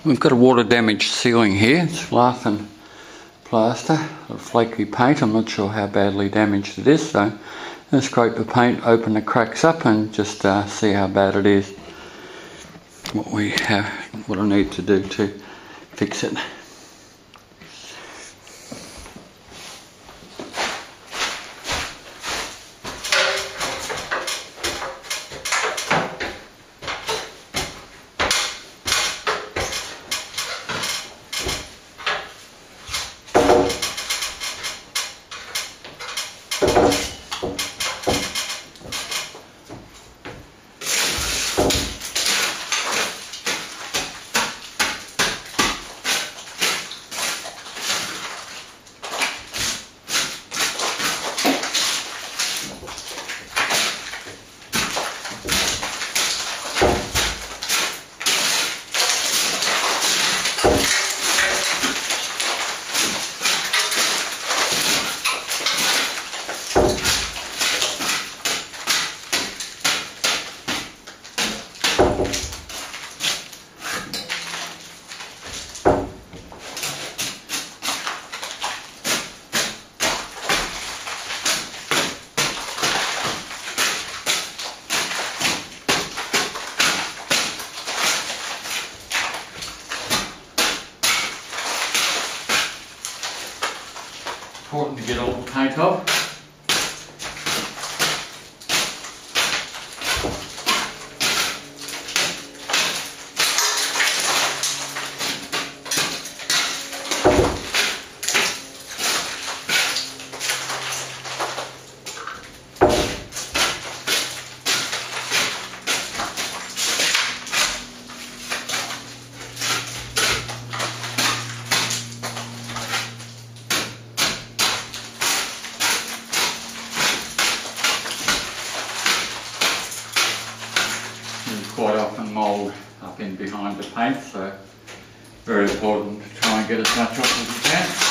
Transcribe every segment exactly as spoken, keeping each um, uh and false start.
We've got a water damaged ceiling here. It's Lath and Plaster, a flaky paint. I'm not sure how badly damaged it is, so let's scrape the paint, open the cracks up and just uh, see how bad it is. What we have, what I need to do to fix it. Important to get all the paint off. Quite often mould up in behind the paint, so very important to try and get as much off as you can.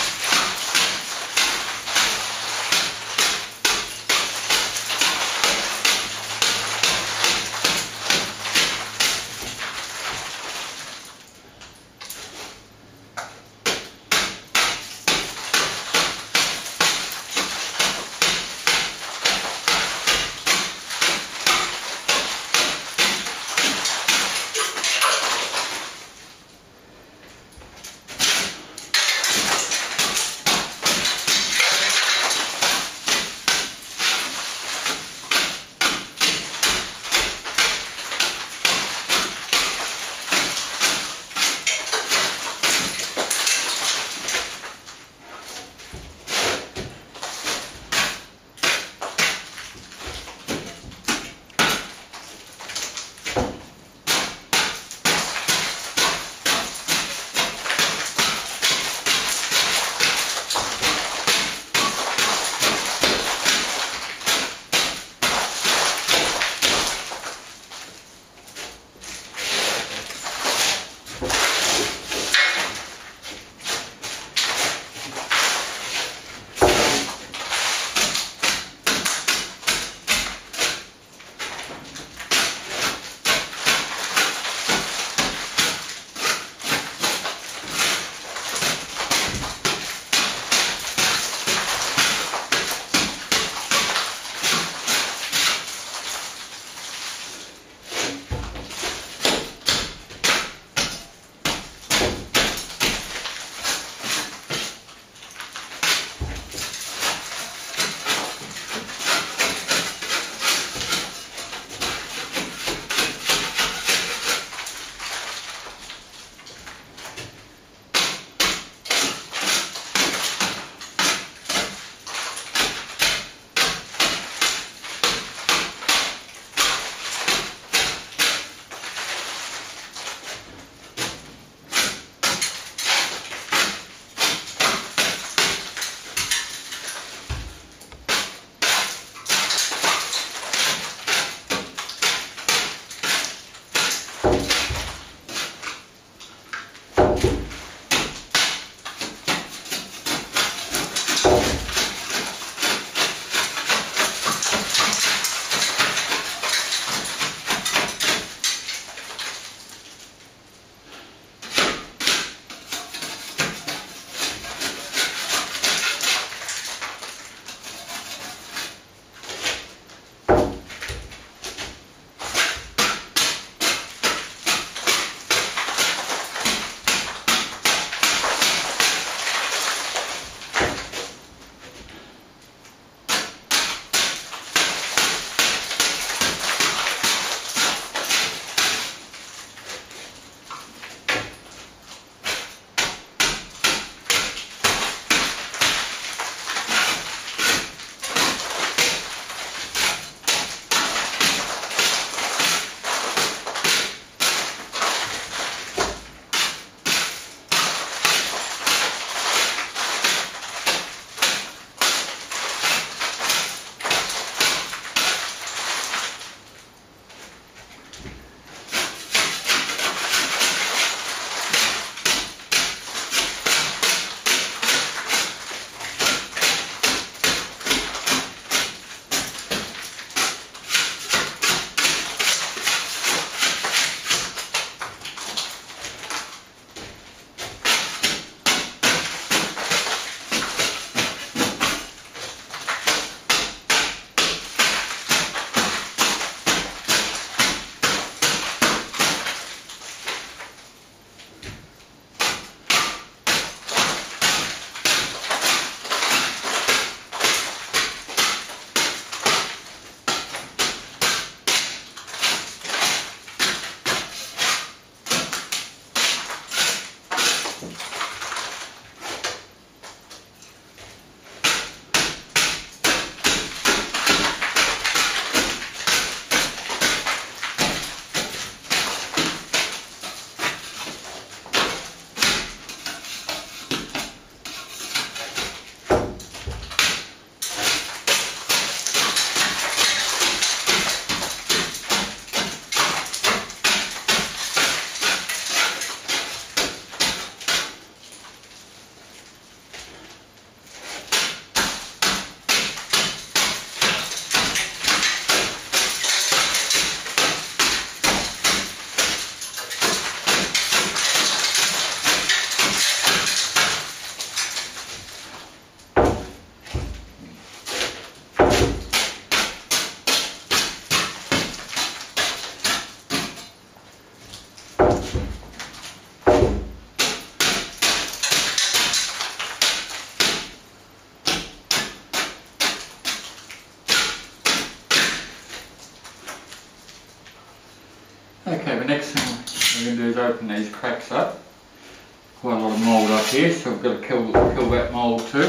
Okay, the next thing we're going to do is open these cracks up. Quite a lot of mould up here, so we've got to kill, kill that mould too.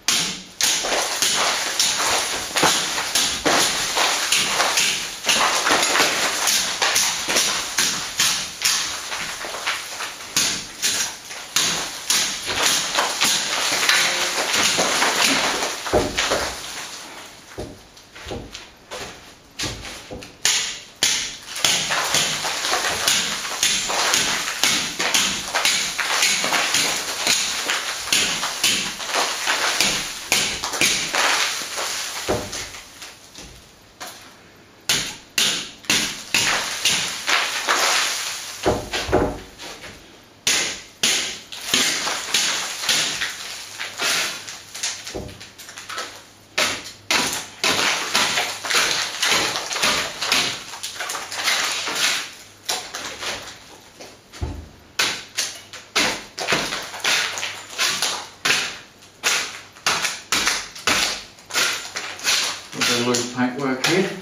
Loose paintwork here.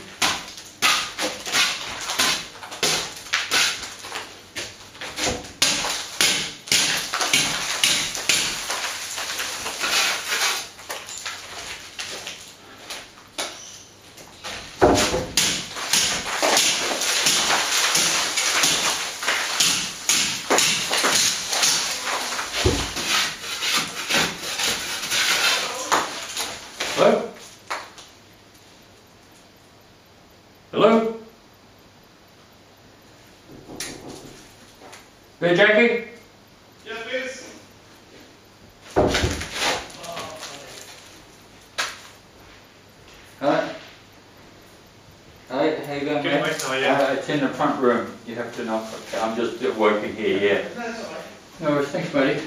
Hello? Hello? There, Jackie? Yes, please. Hi. Hi, how you going, Okay, mate? wait, sorry, yeah. Uh, it's in the front room. You have to knock. Okay, I'm just working here, yeah. That's all right. No worries, thanks, buddy.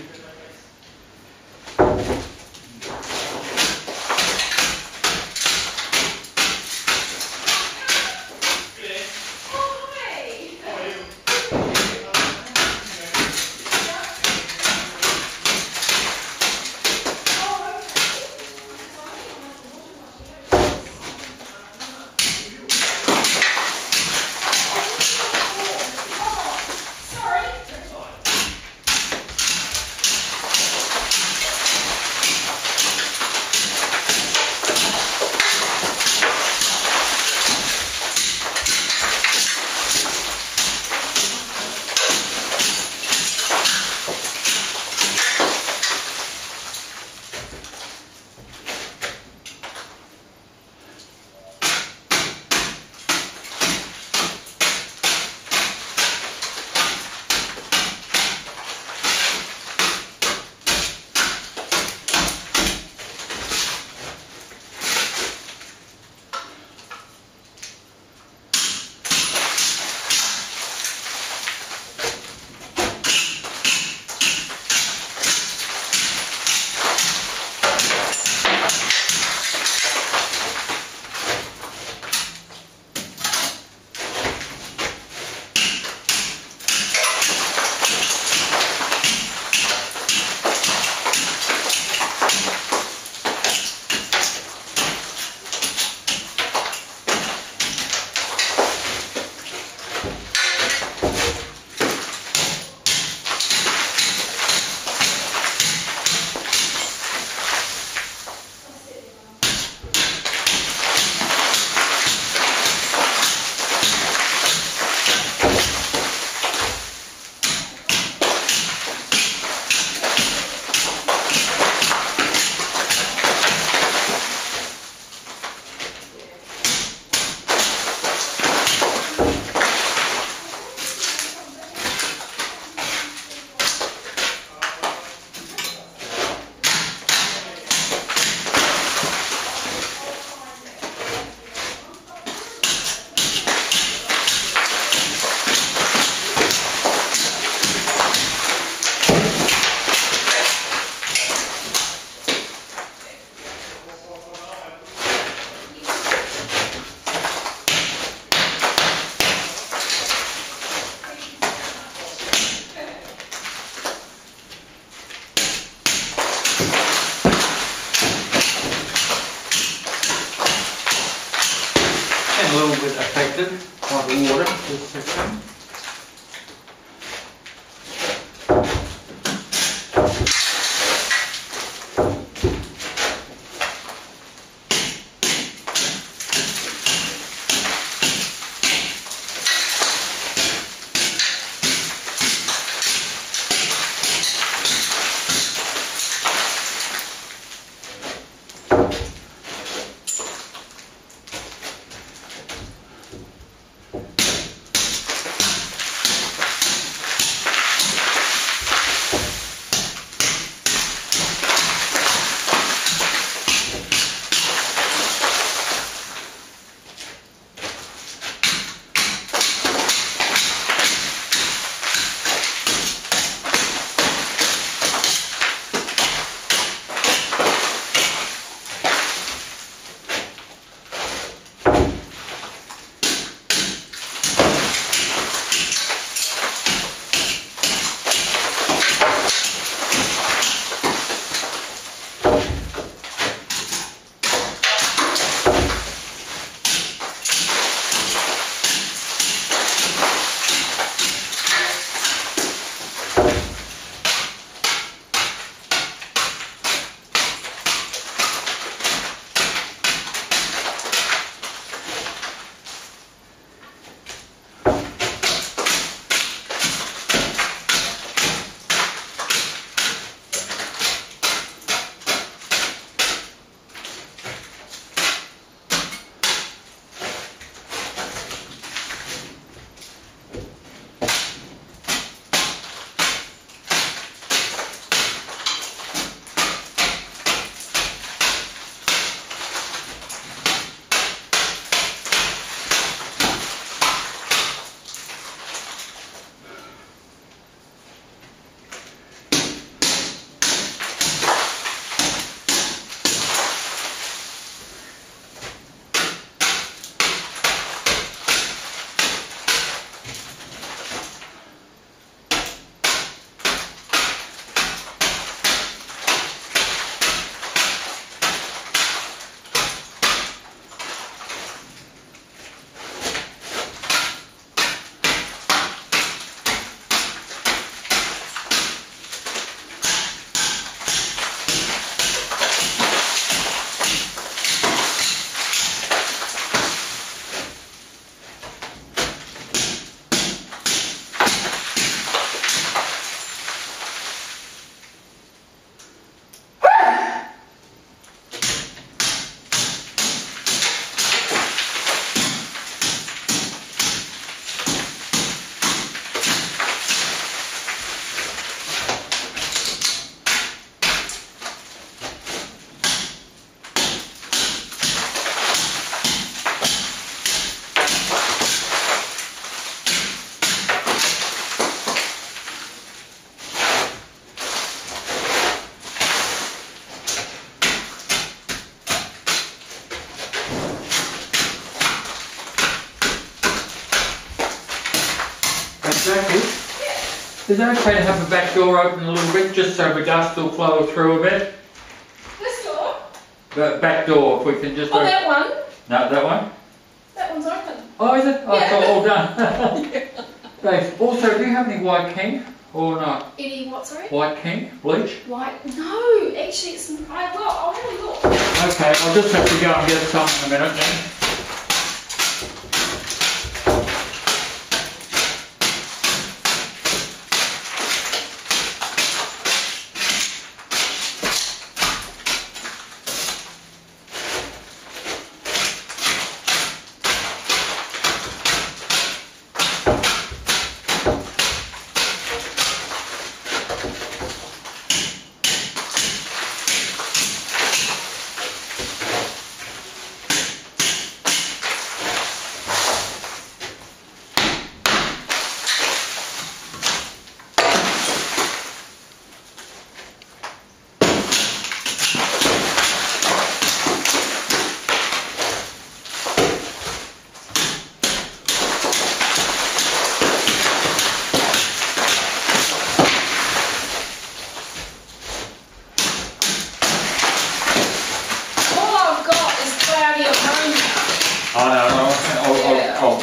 acid by the water this section. Exactly. Is it okay to have the back door open a little bit just so the dust will flow through a bit? This door? The back door, if we can just Oh, open. that one? No, that one? That one's open. Oh, is it? Oh, Yeah. it's all, all done. Yeah. Thanks. Also, do you have any white king or not? Any what, sorry? White king? Bleach? White? No, actually it's, I will, I'll have a look. Okay, I'll just have to go and get some in a minute then.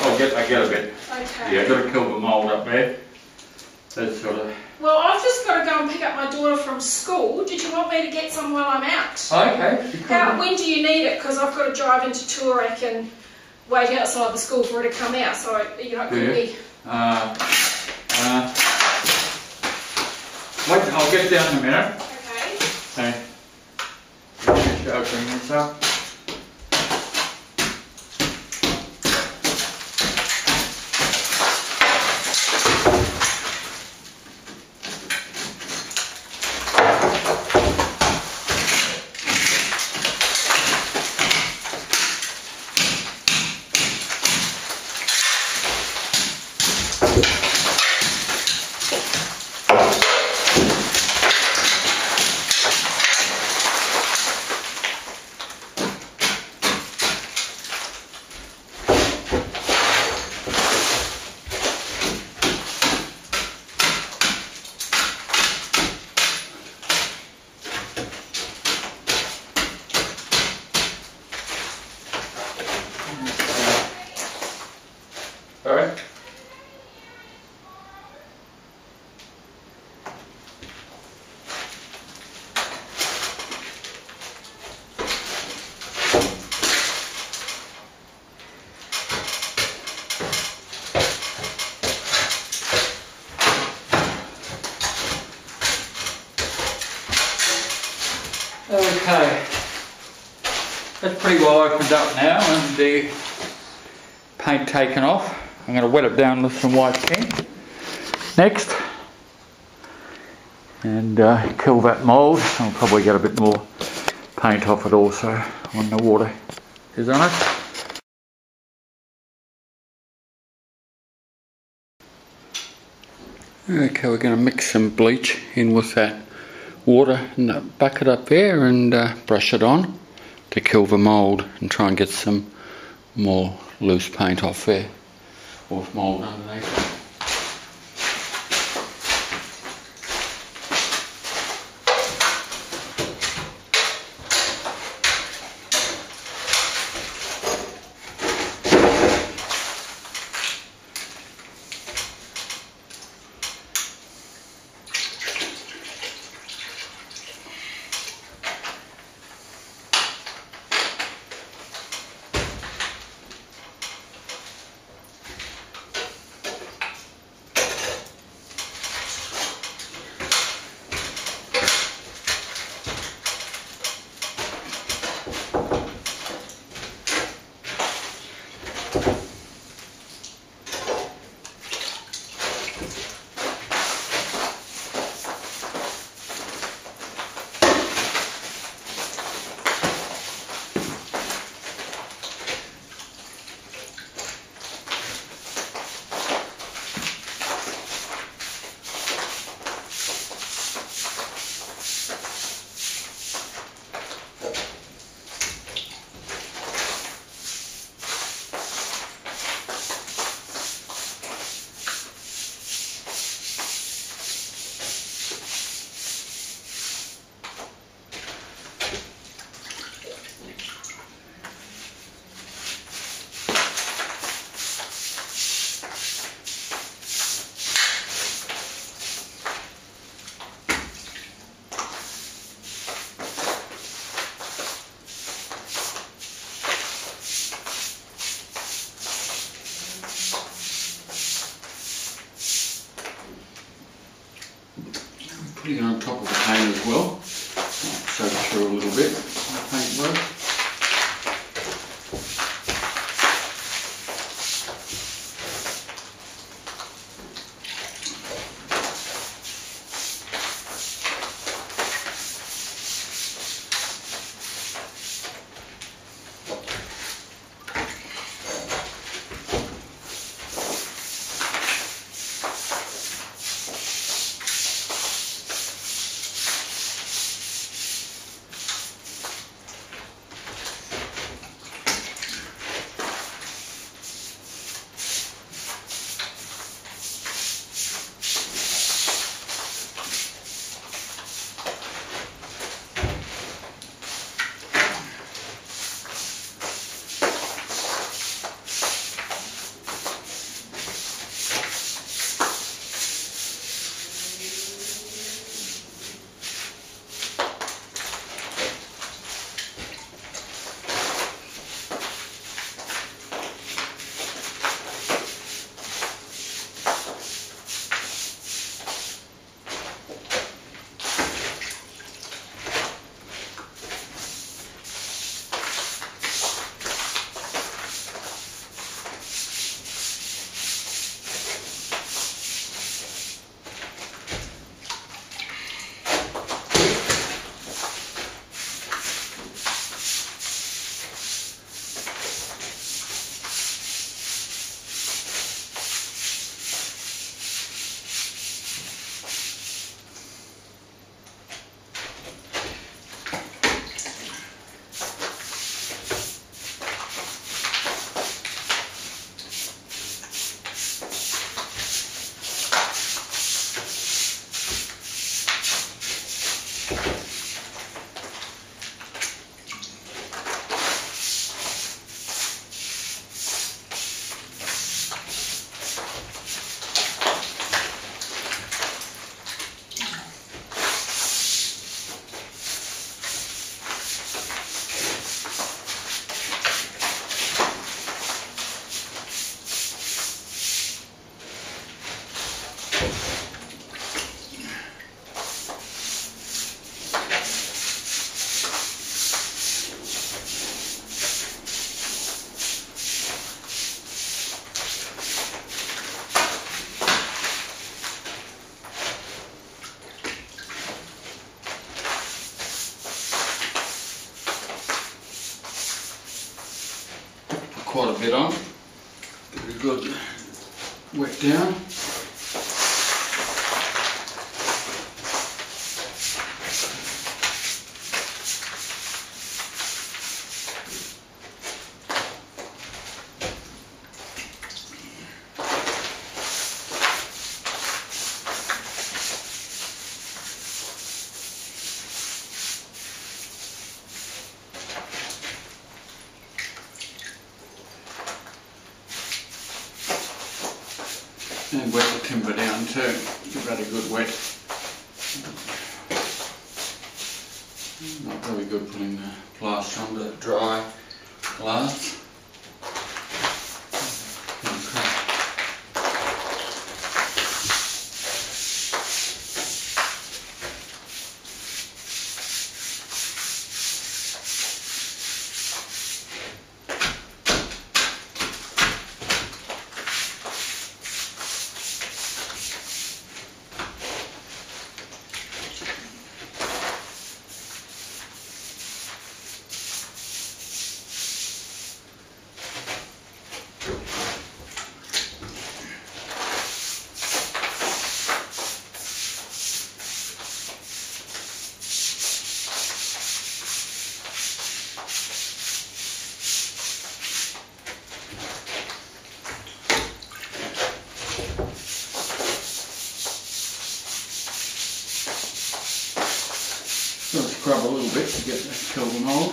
I'll get, I get a bit. Okay. Yeah, I've got to kill the mould up there. That's sort of... Well, I've just got to go and pick up my daughter from school. Did you want me to get some while I'm out? Okay. How, when do you need it? Because I've got to drive into Toorak and wait outside the school for her to come out, so you know, it could Yeah. be... Uh, uh, wait, I'll get down in a minute. Okay. Okay. Just open this up. Alright. Okay, that's pretty well opened up now and the paint taken off. I'm going to wet it down with some white paint next and uh, kill that mould. I'll probably get a bit more paint off it also when the water is on it. Okay, we're going to mix some bleach in with that water in the bucket up there and uh, brush it on to kill the mould and try and get some more loose paint off there or mould underneath. Putting it on top of the paint as well, soak it through a little bit, the paint works. quite a bit on. Give it a good wet down. And wet the timber down too, give that a good wet. Not very good putting the plaster on the dry glass. So scrub a little bit to get that silver mould.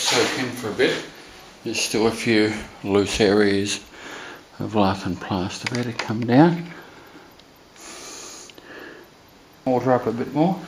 soak in for a bit. There's still a few loose areas of lath and plaster there to come down. Water up a bit more.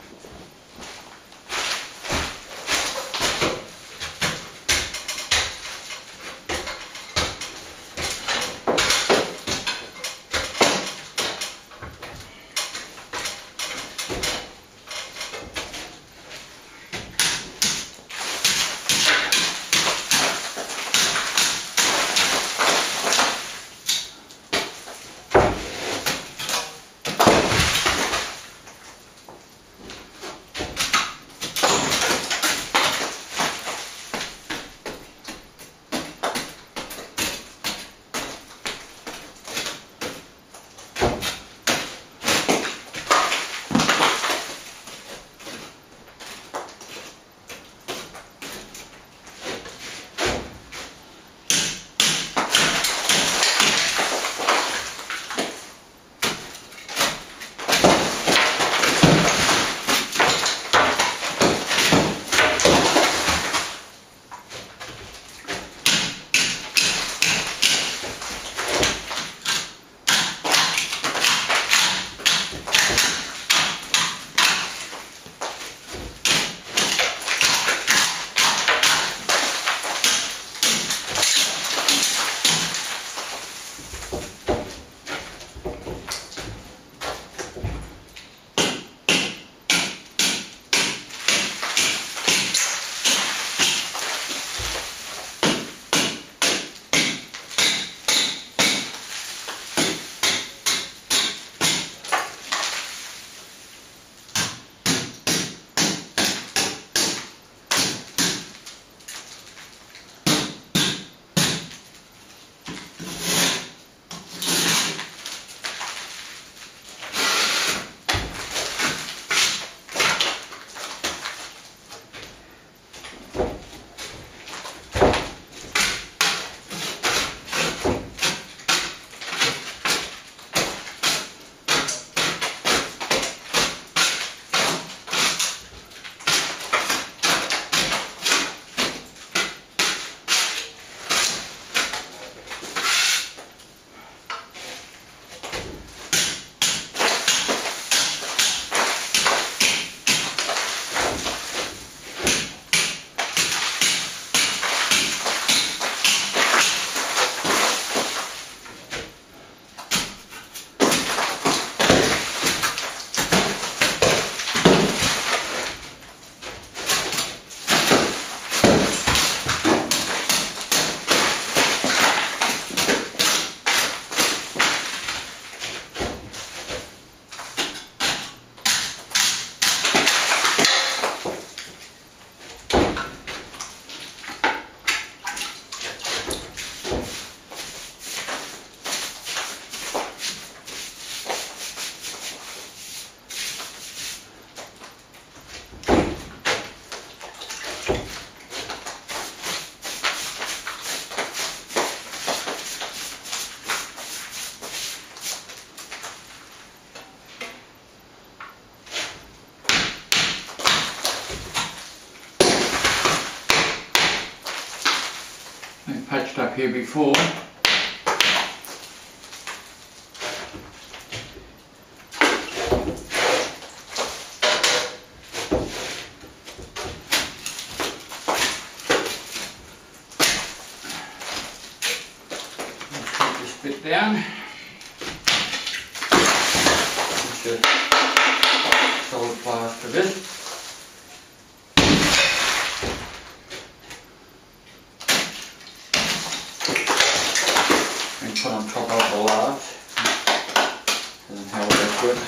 Patched up here before. Let's take this bit down. Just solid plaster this. Put on top of the lath, doesn't hold that good.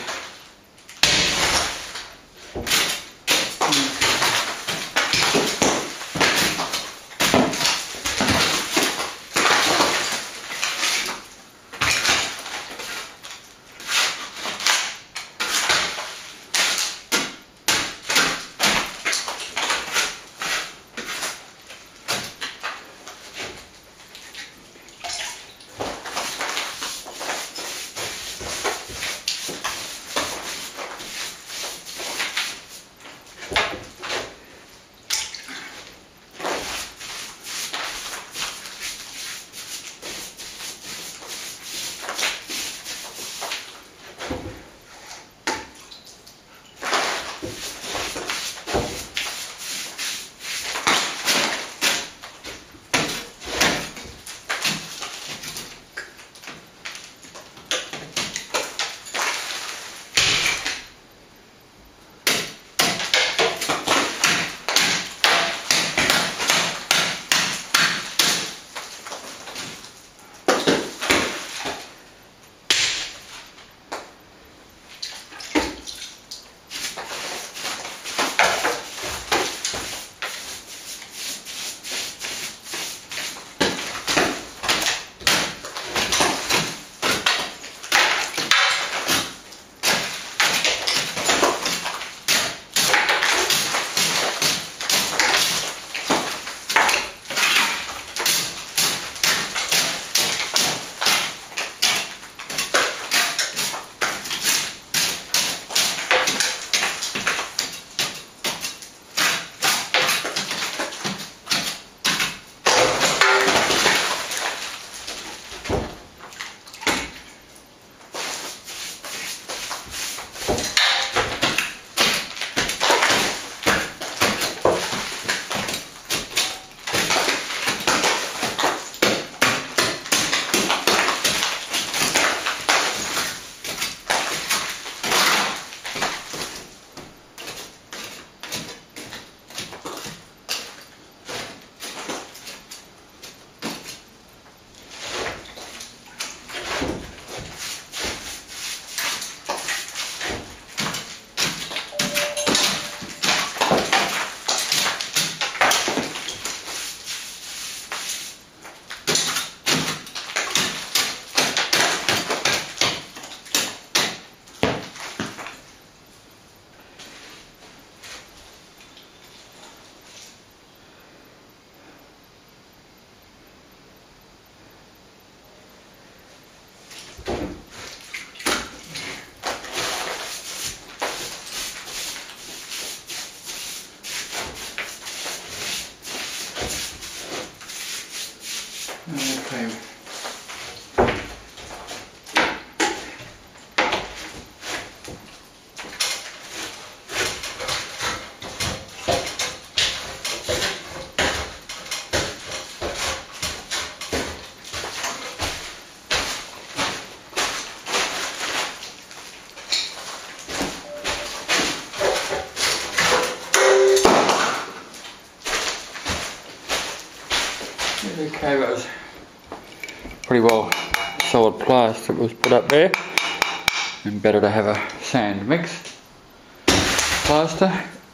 plaster that was put up there, and better to have a sand mix plaster.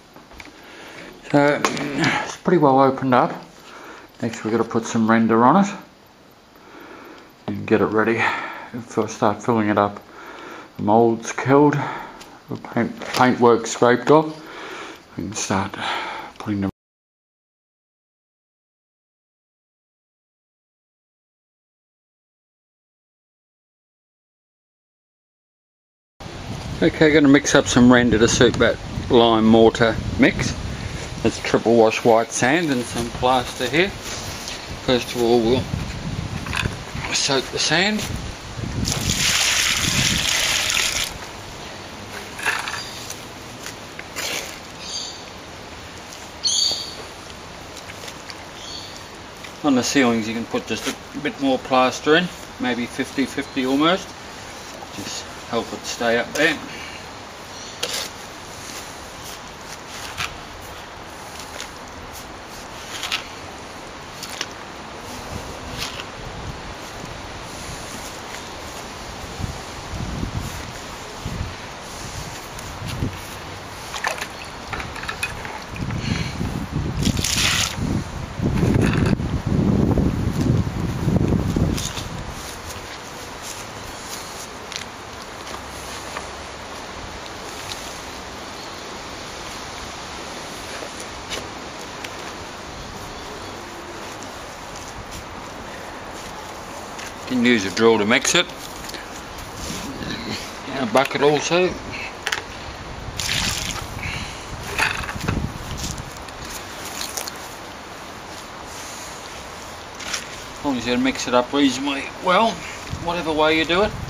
So it's pretty well opened up. Next we've got to put some render on it and get it ready. If I start filling it up, the mould's killed, the paint, paintwork scraped off, we can start putting them. Okay, going to mix up some render to suit that lime mortar mix. It's triple wash white sand and some plaster here. First of all, we'll soak the sand. On the ceilings you can put just a bit more plaster in, maybe fifty fifty almost. Just help it stay up there. You can use a drill to mix it, and a bucket also. As long as you mix it up reasonably well, whatever way you do it.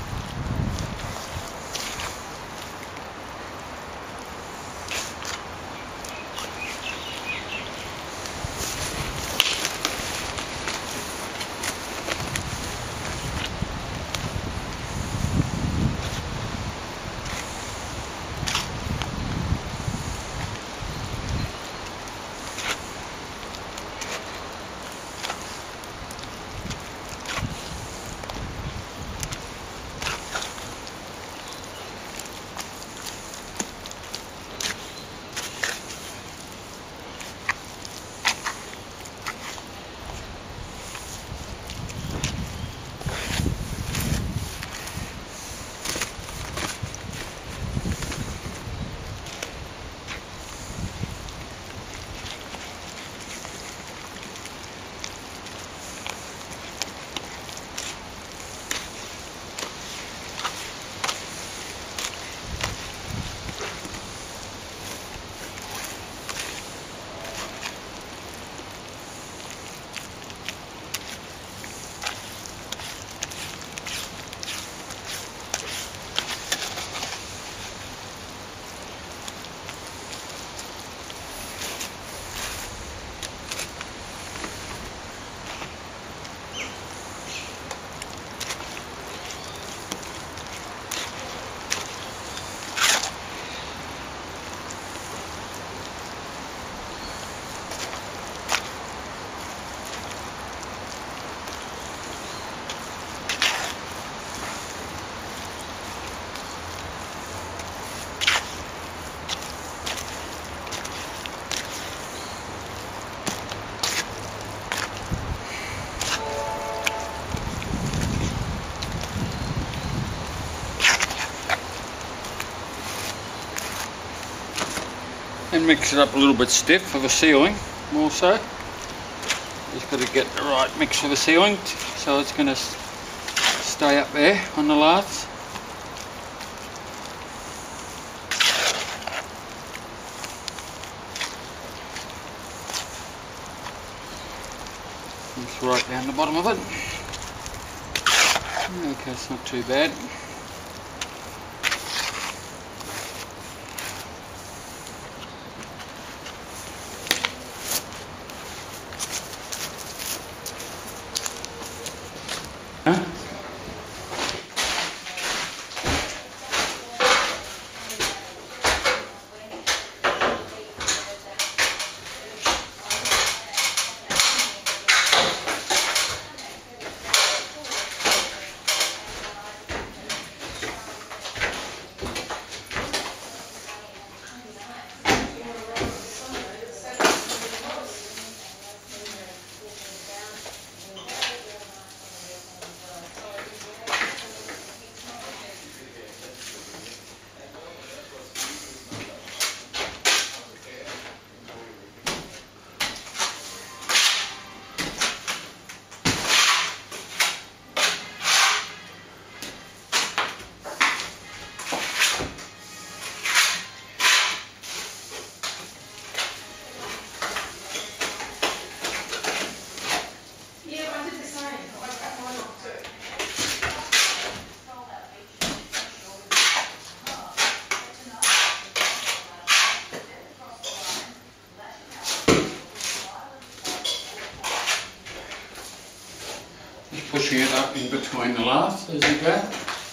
And mix it up a little bit stiff for the ceiling, more so. Just got to get the right mix for the ceiling, so it's going to stay up there on the laths. It's right down the bottom of it. Okay, it's not too bad. Huh? pushing it up in between the laths as you go.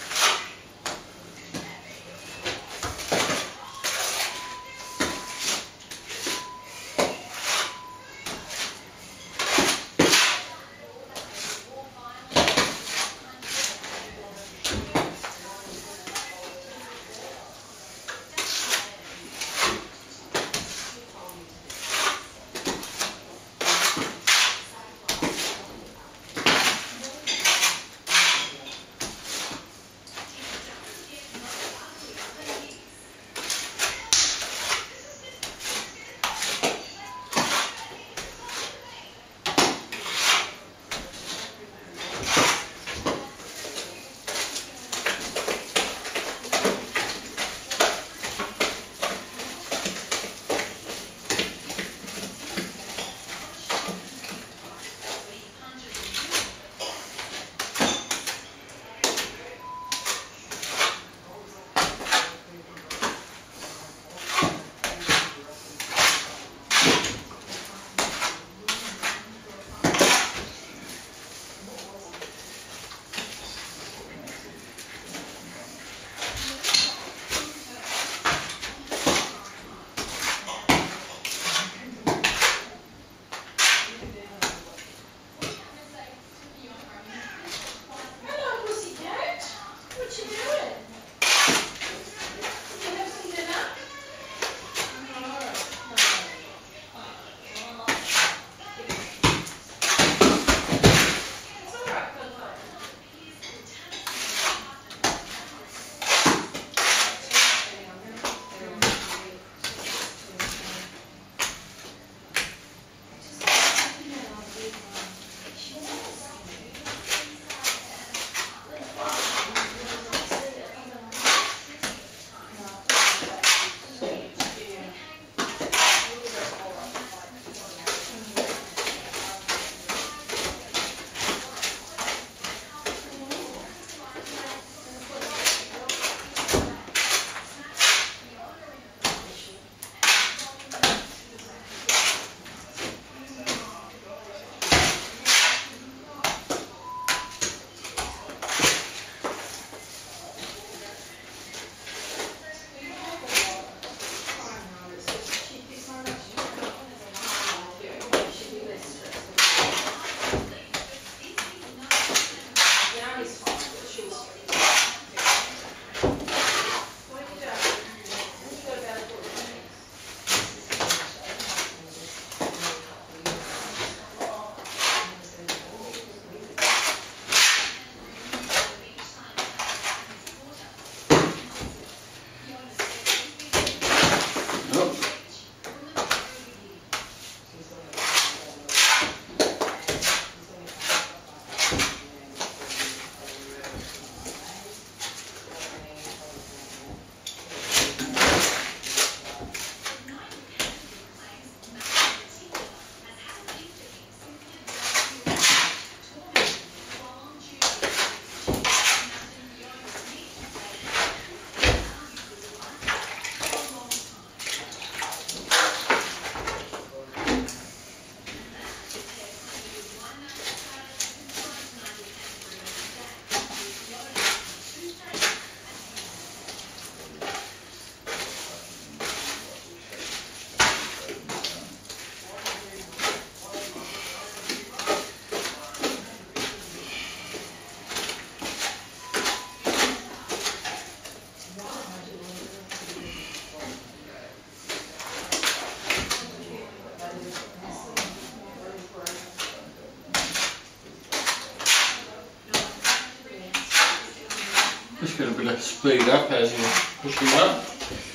Just get a bit of speed up as you're pushing it up,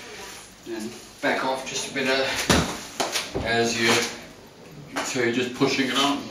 and back off just a bit of, as you, so you're just pushing it on.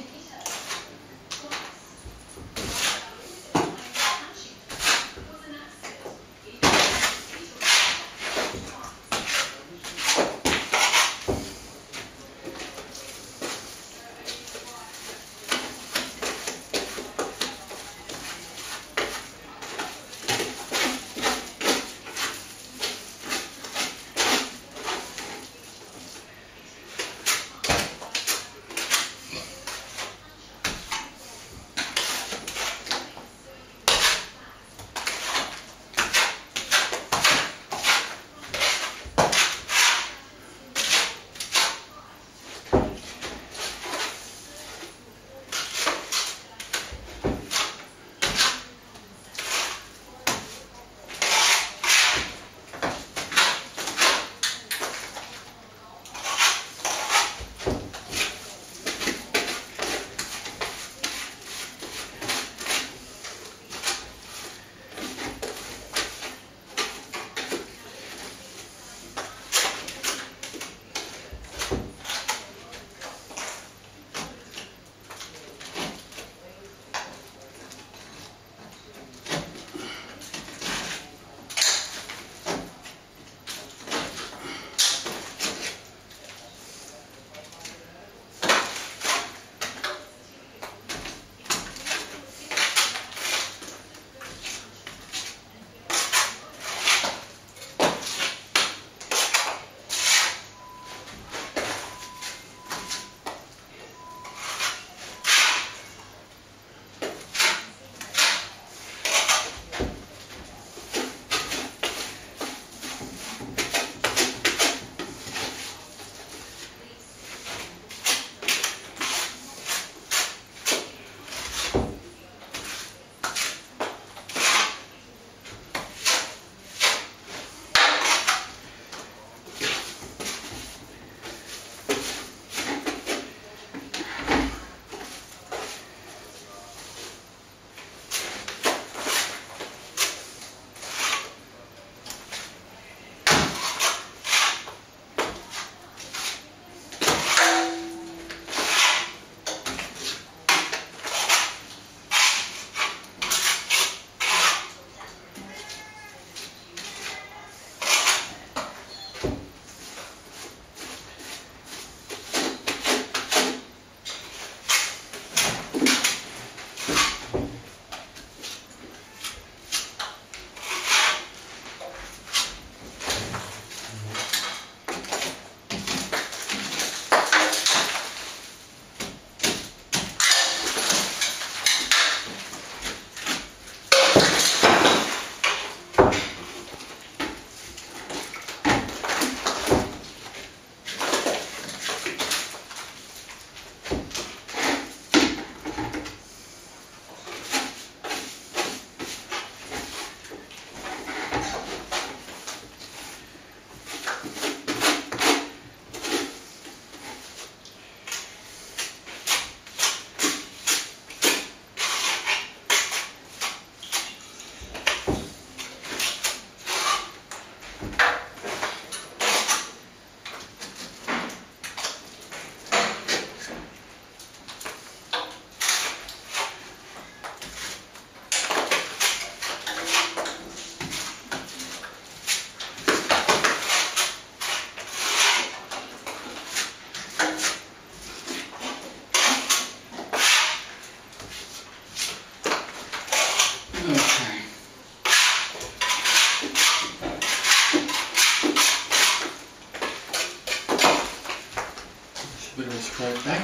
straight back.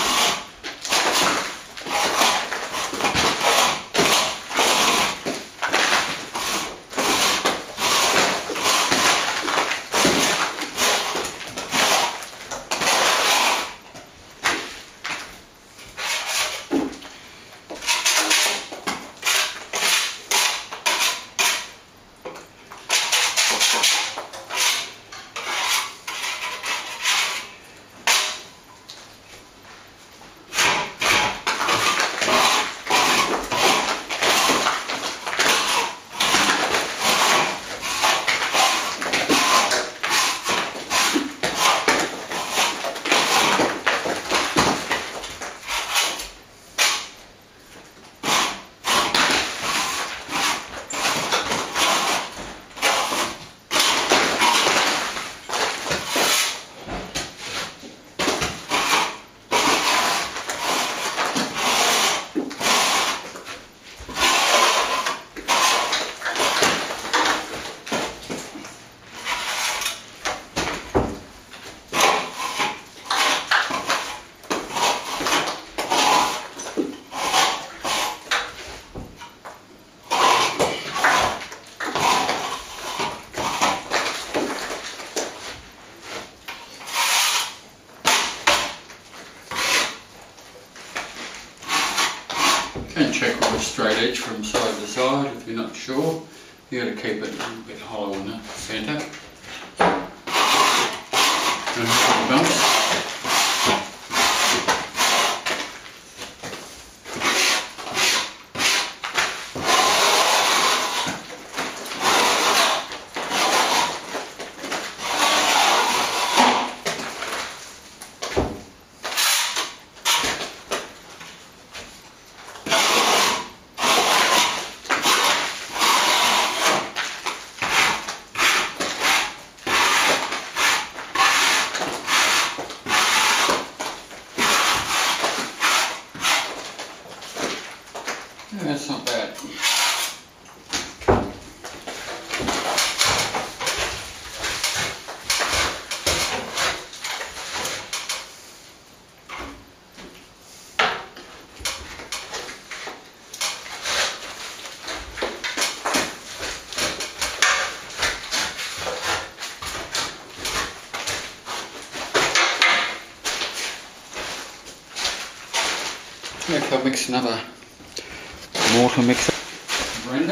And check with a straight edge from side to side if you're not sure. You got to keep it a little bit hollow in the centre. And the bumps. That's not bad. If I mix another water mixer, blender.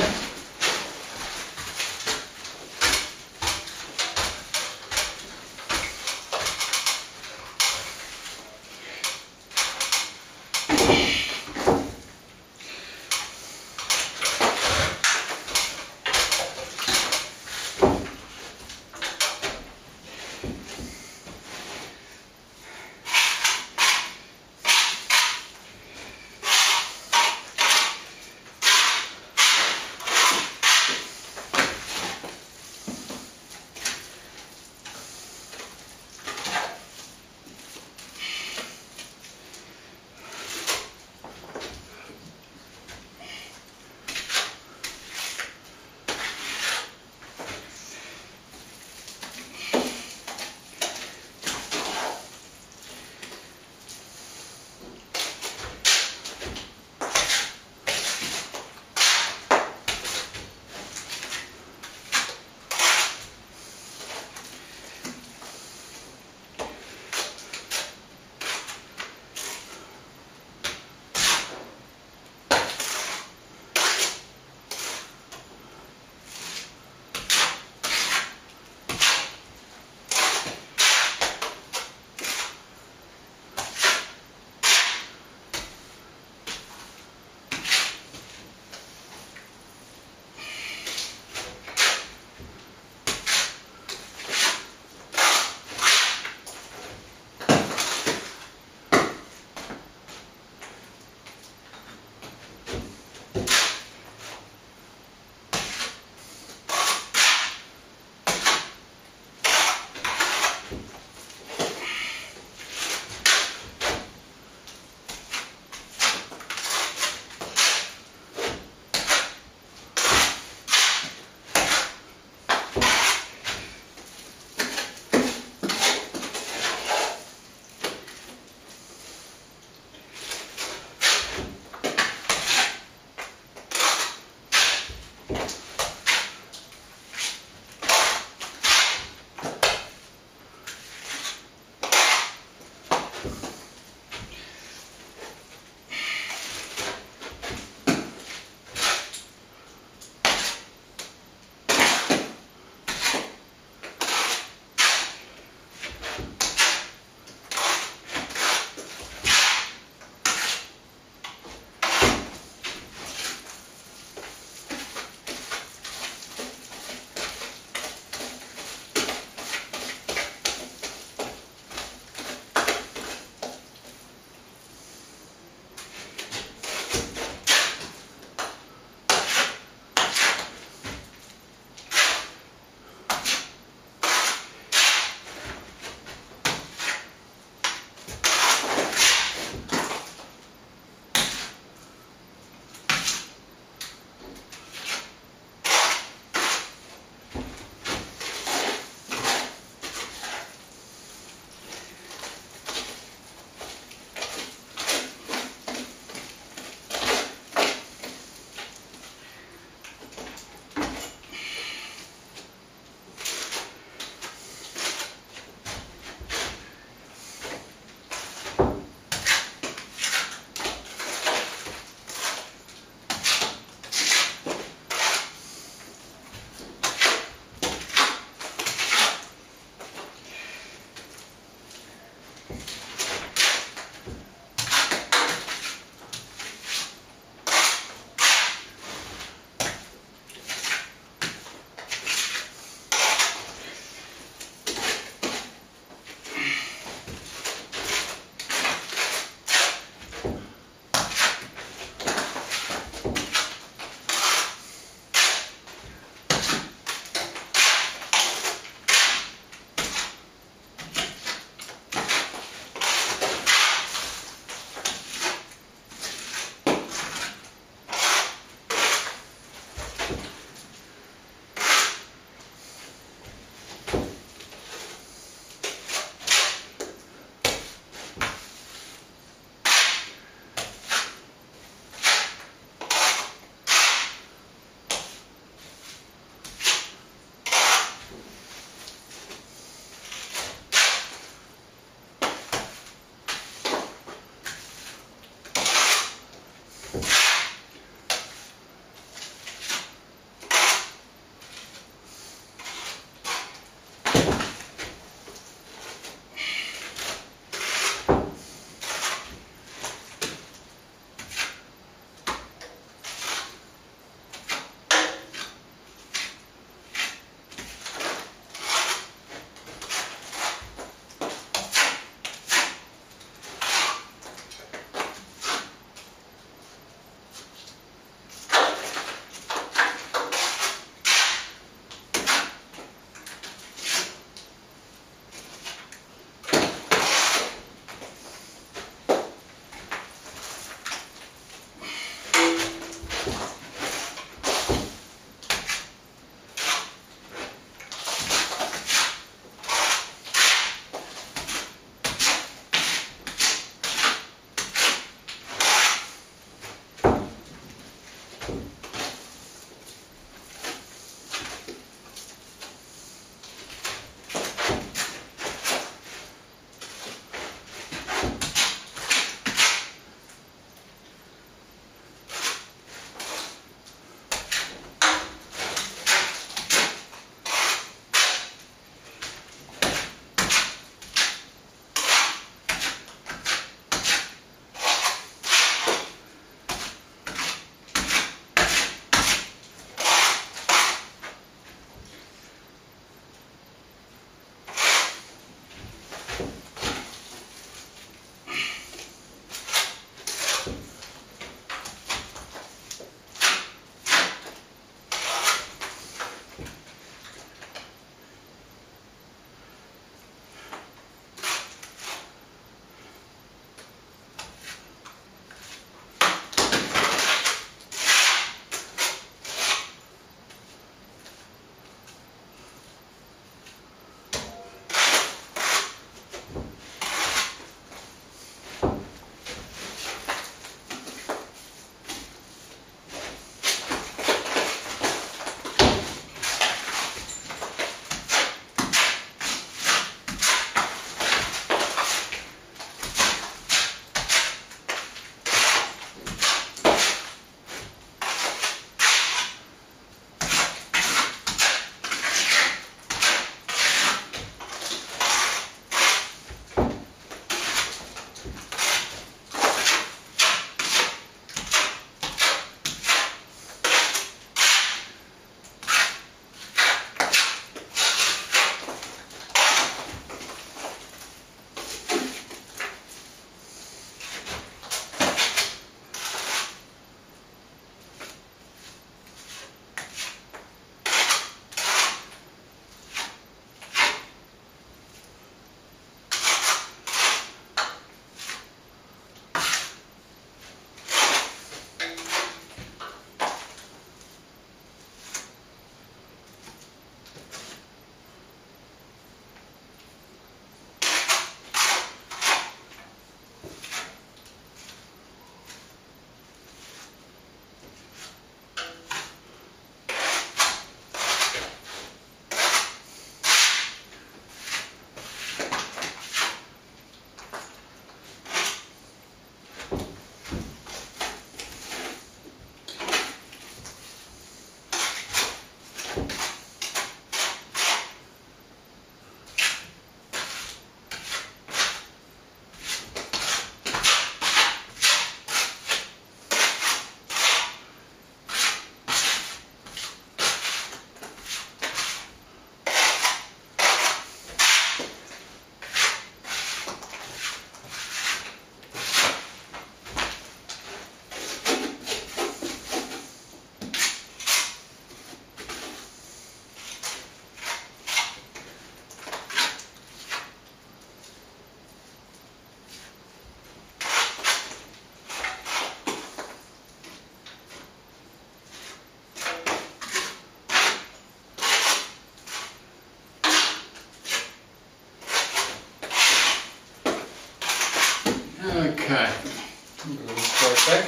Okay, a little straight back.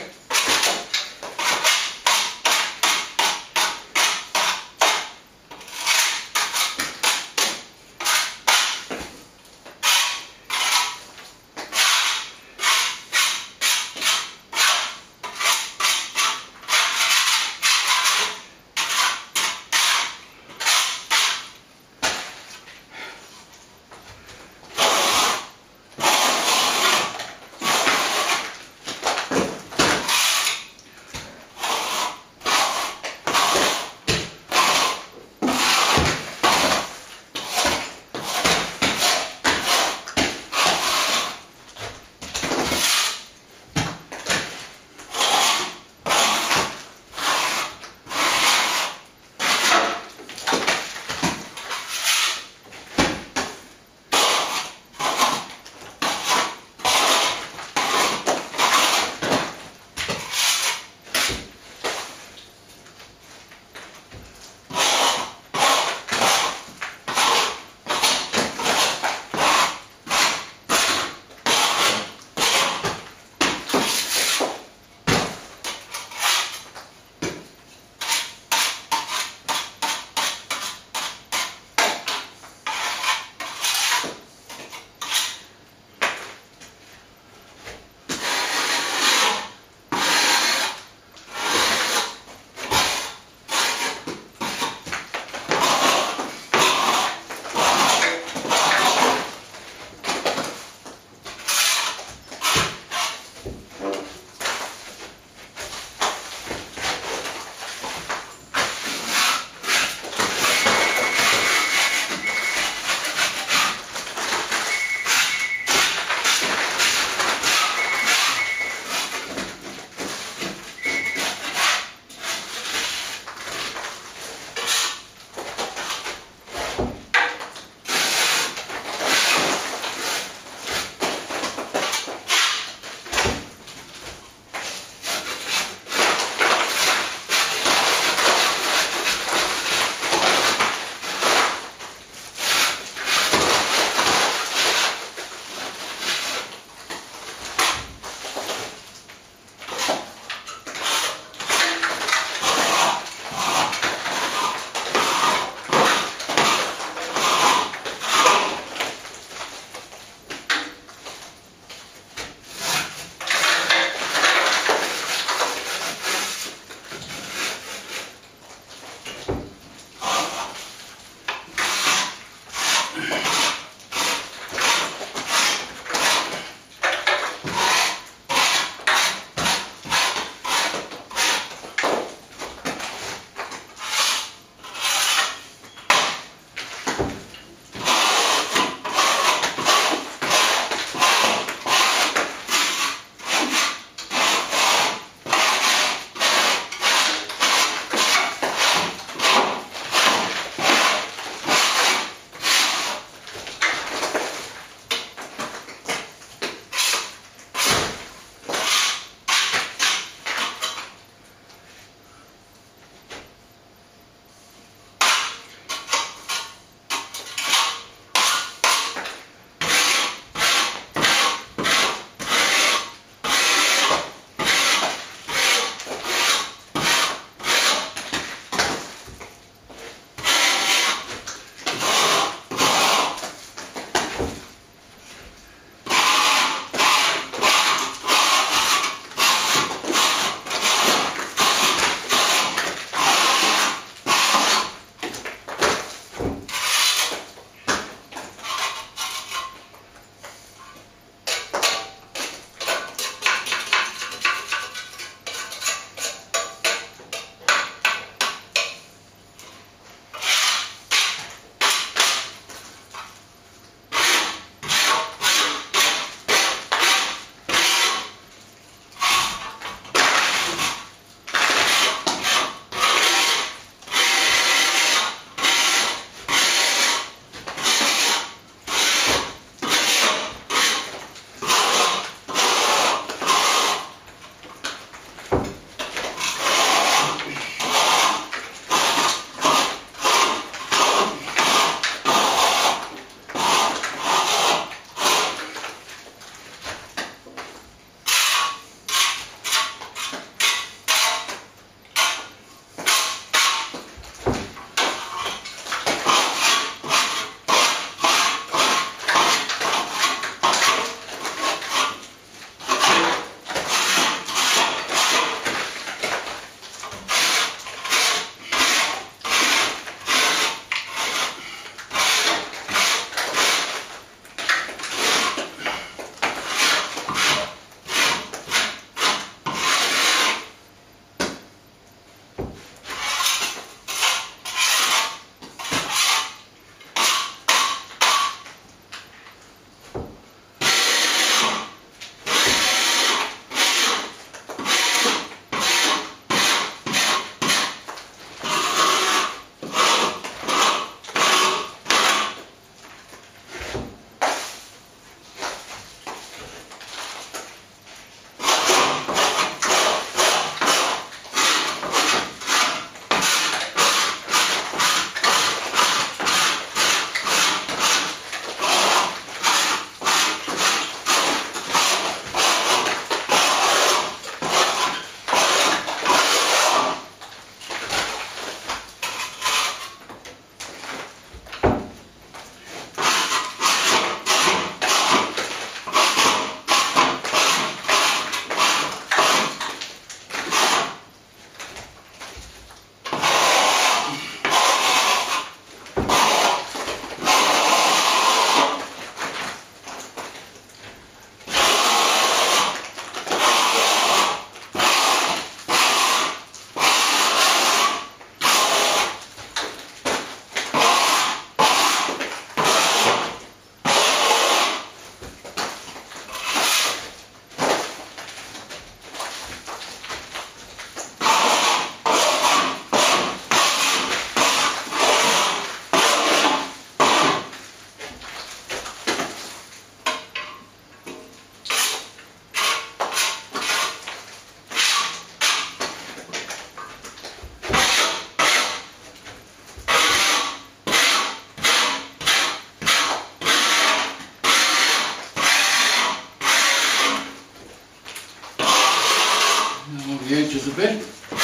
bit.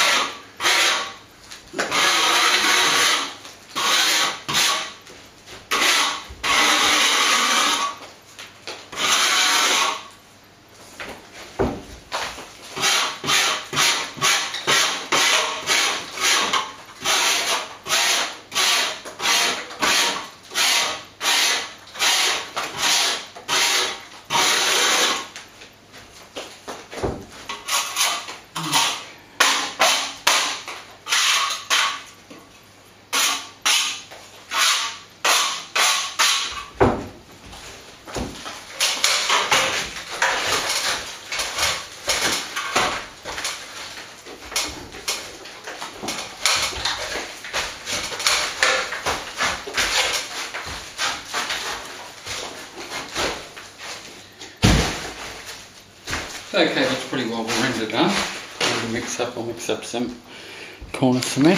Okay, that's pretty well rendered done. I'll mix up, I'll mix up some Cornice cement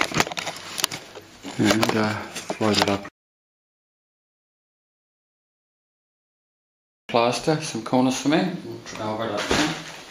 and uh, float it up. Plaster, some Cornice cement, we'll try it up now.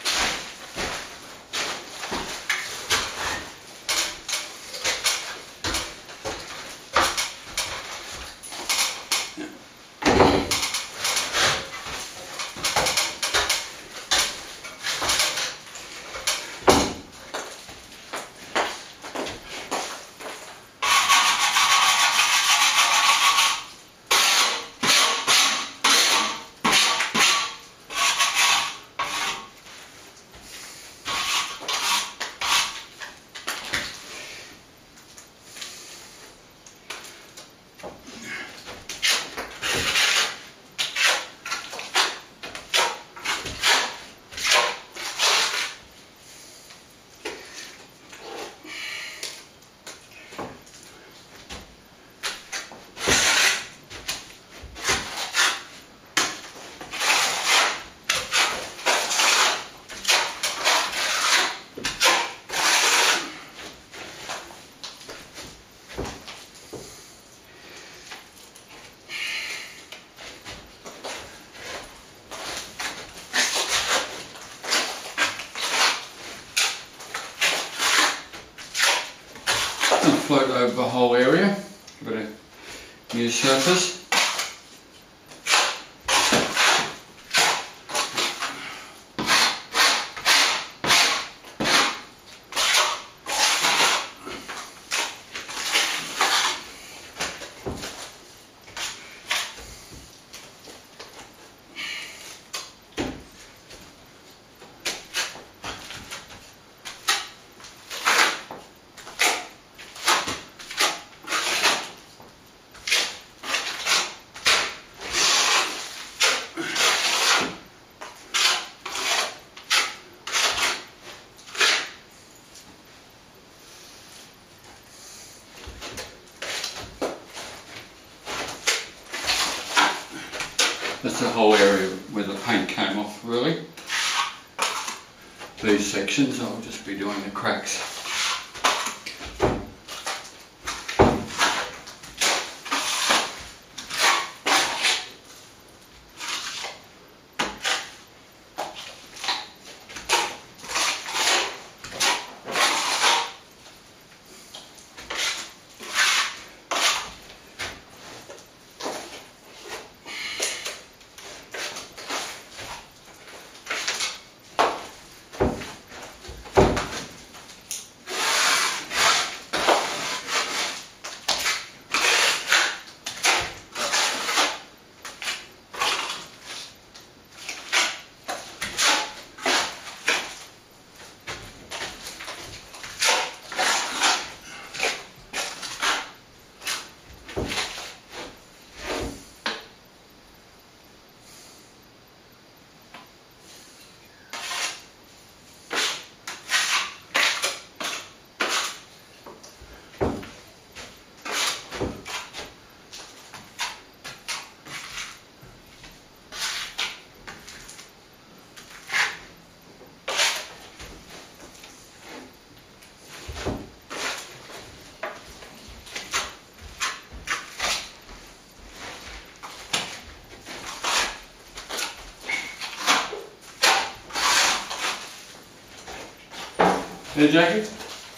Float over the whole area, give it a new surface. That's the whole area where the paint came off, really. These sections, I'll just be doing the cracks. Hey, Jackie?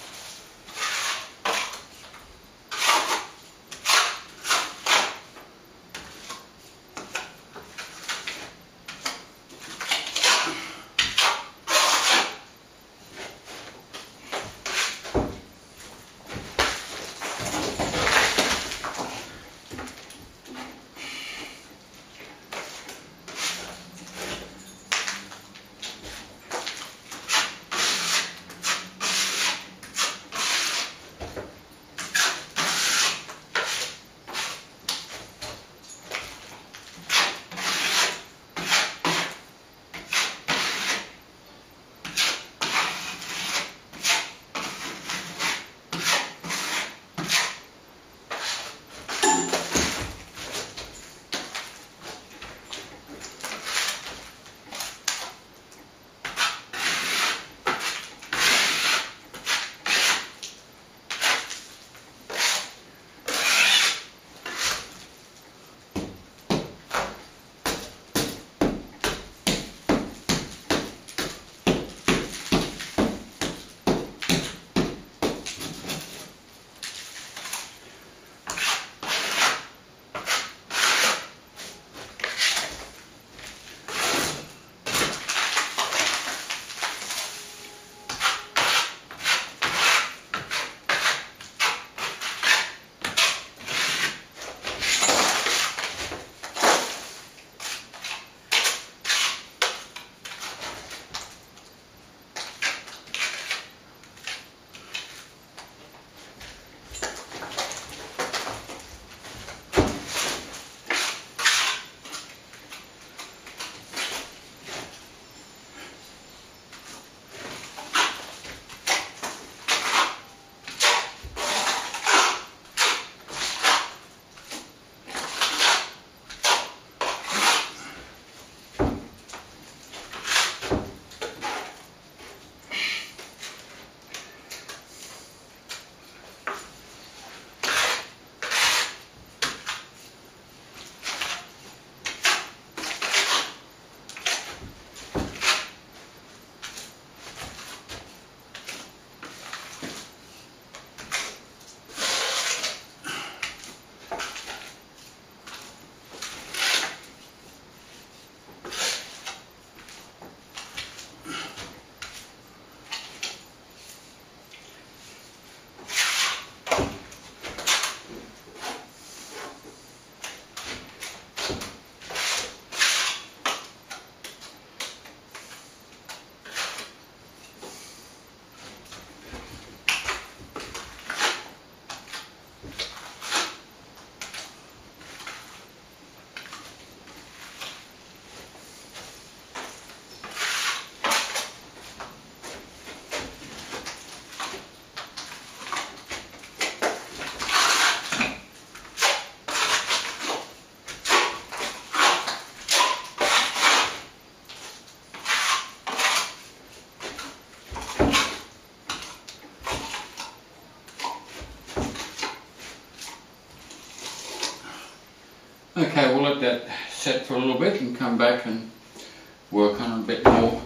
Okay, we'll let that set for a little bit and come back and work on it a bit more.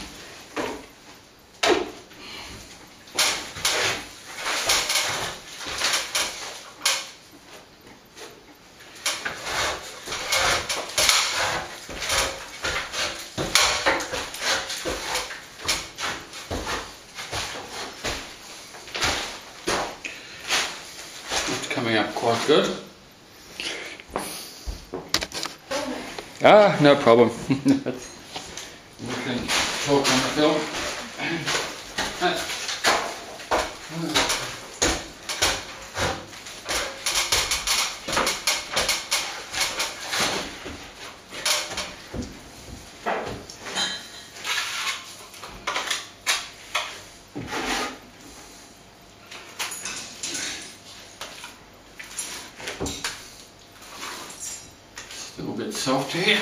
It's coming up quite good. Ah, no problem. We can talk on the film. Still a bit soft here.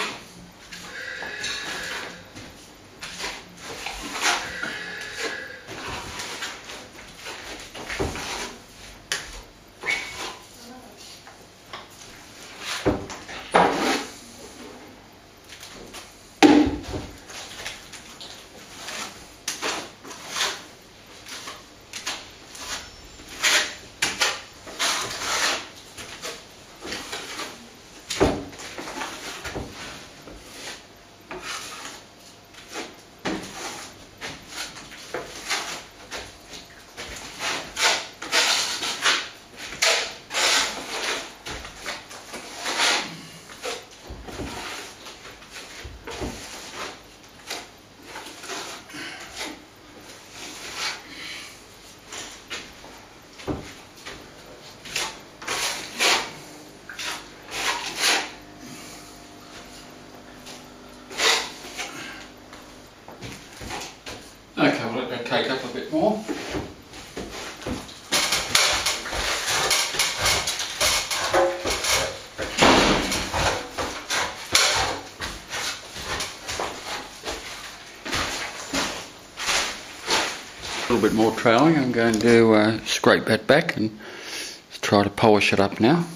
cake up a bit more. A little bit more trailing. I'm going to uh, scrape that back and try to polish it up now.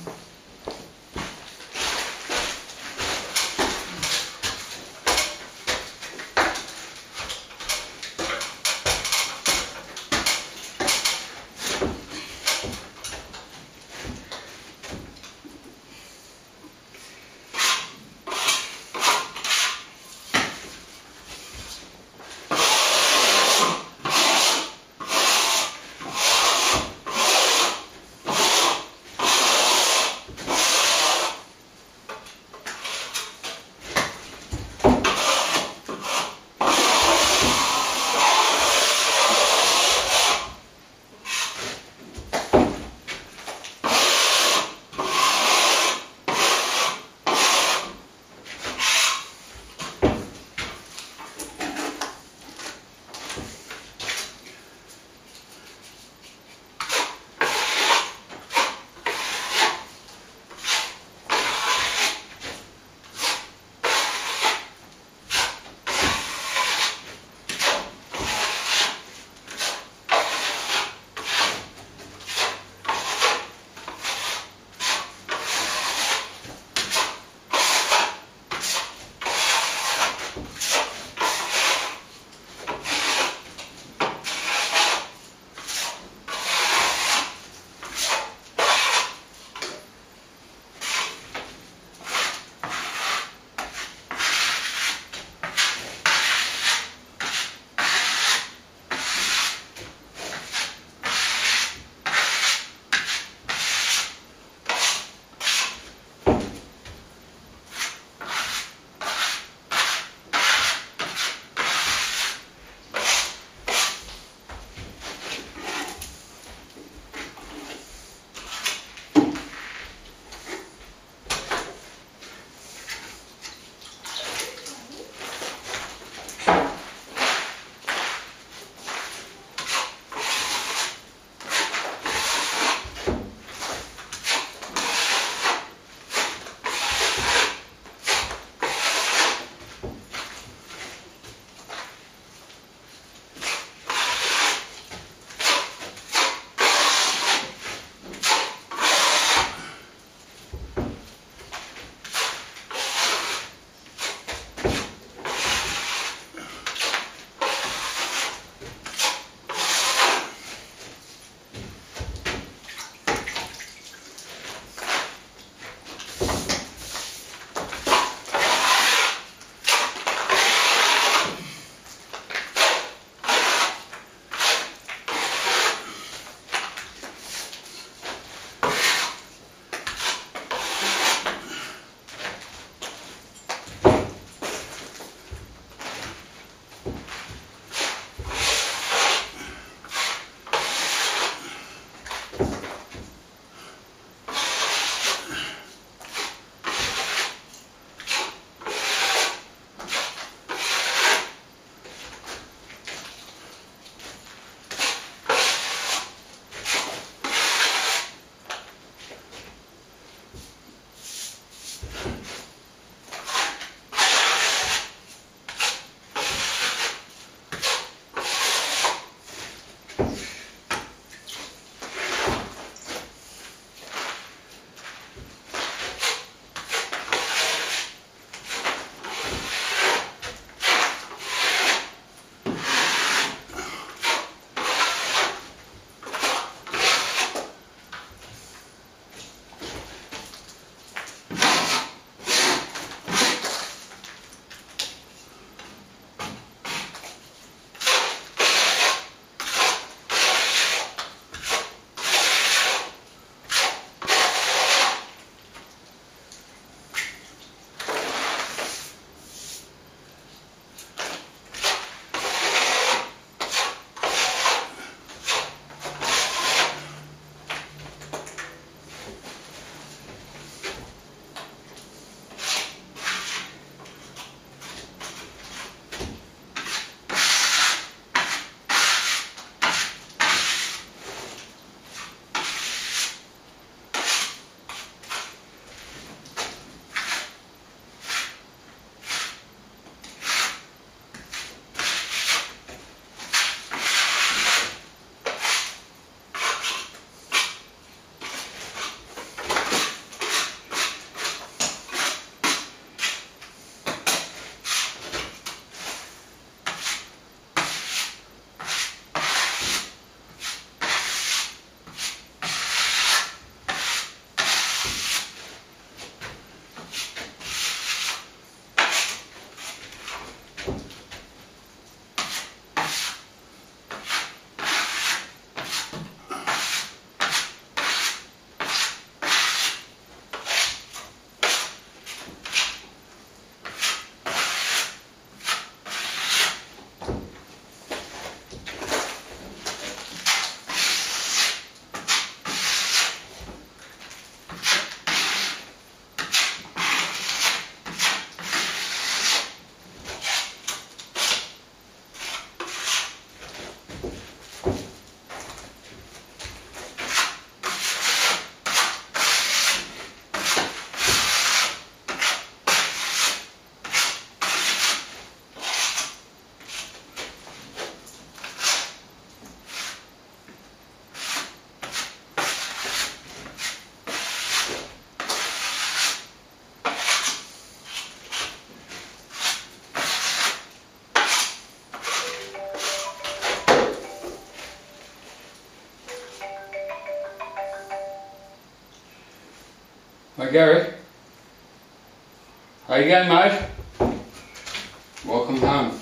Hi Gary, how you going mate? Welcome home.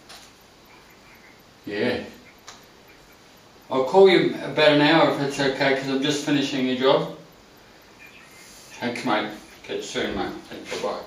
Yeah. I'll call you about an hour if it's okay because I'm just finishing your job. Thanks mate, catch you soon mate. Thanks, bye bye.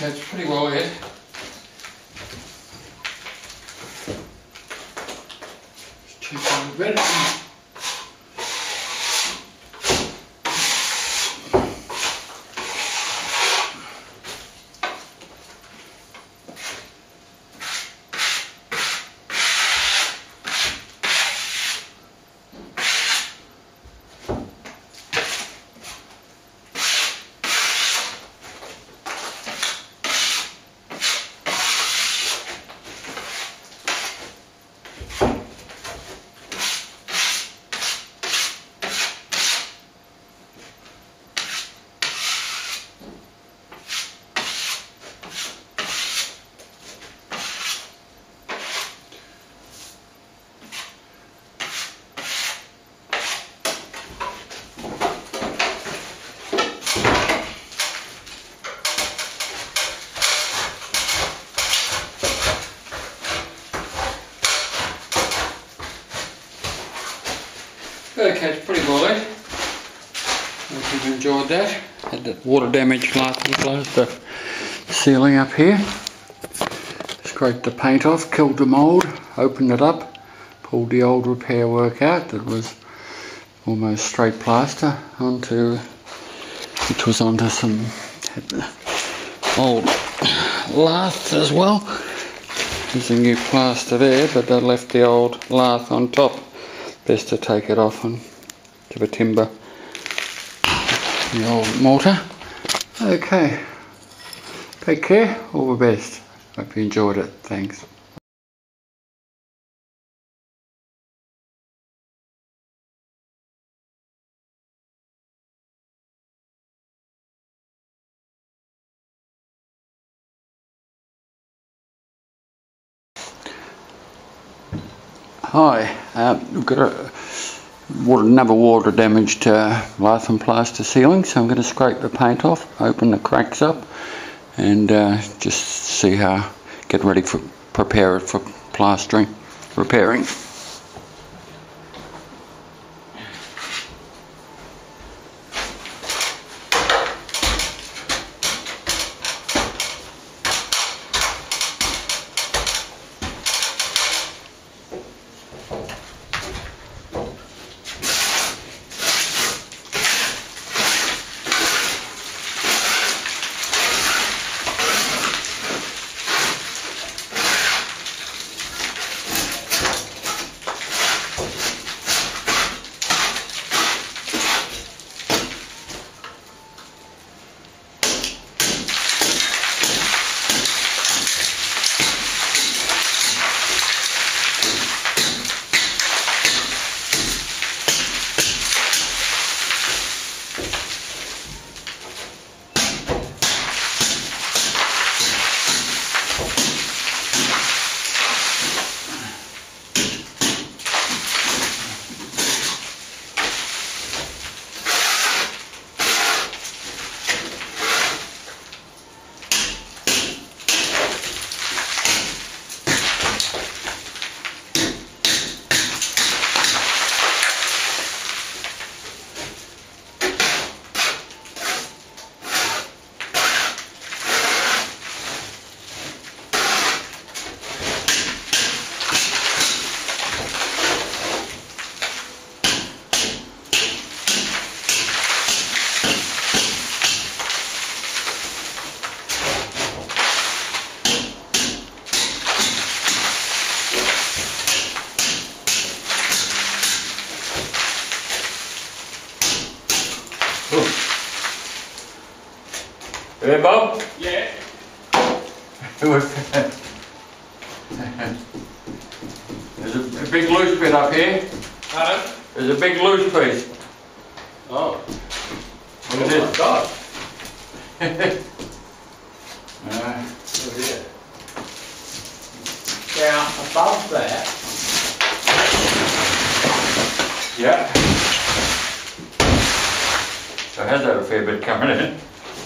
Okay, it's pretty well in. Just check it a bit. Okay, it's pretty well in. Hope you've enjoyed that. Had the water damage Lath and Plaster ceiling up here. Scraped the paint off, killed the mould, opened it up, pulled the old repair work out that was almost straight plaster onto, which was onto some old lath as well. There's a new plaster there, but I left the old lath on top. Best to take it off and give a timber the old mortar. Okay, take care, all the best. Hope you enjoyed it. Thanks. Hi, uh, we've got a water, another water damaged uh, Lath and Plaster ceiling, so I'm going to scrape the paint off, open the cracks up, and uh, just see how, get ready for, prepare it for plastering, repairing. Hey Bob? Yeah. There's a, a big loose bit up here. Pardon? There's a big loose piece. Oh. What Oh is my it? God. uh, Oh dear. Now, above that, yeah. So has that a fair bit coming in?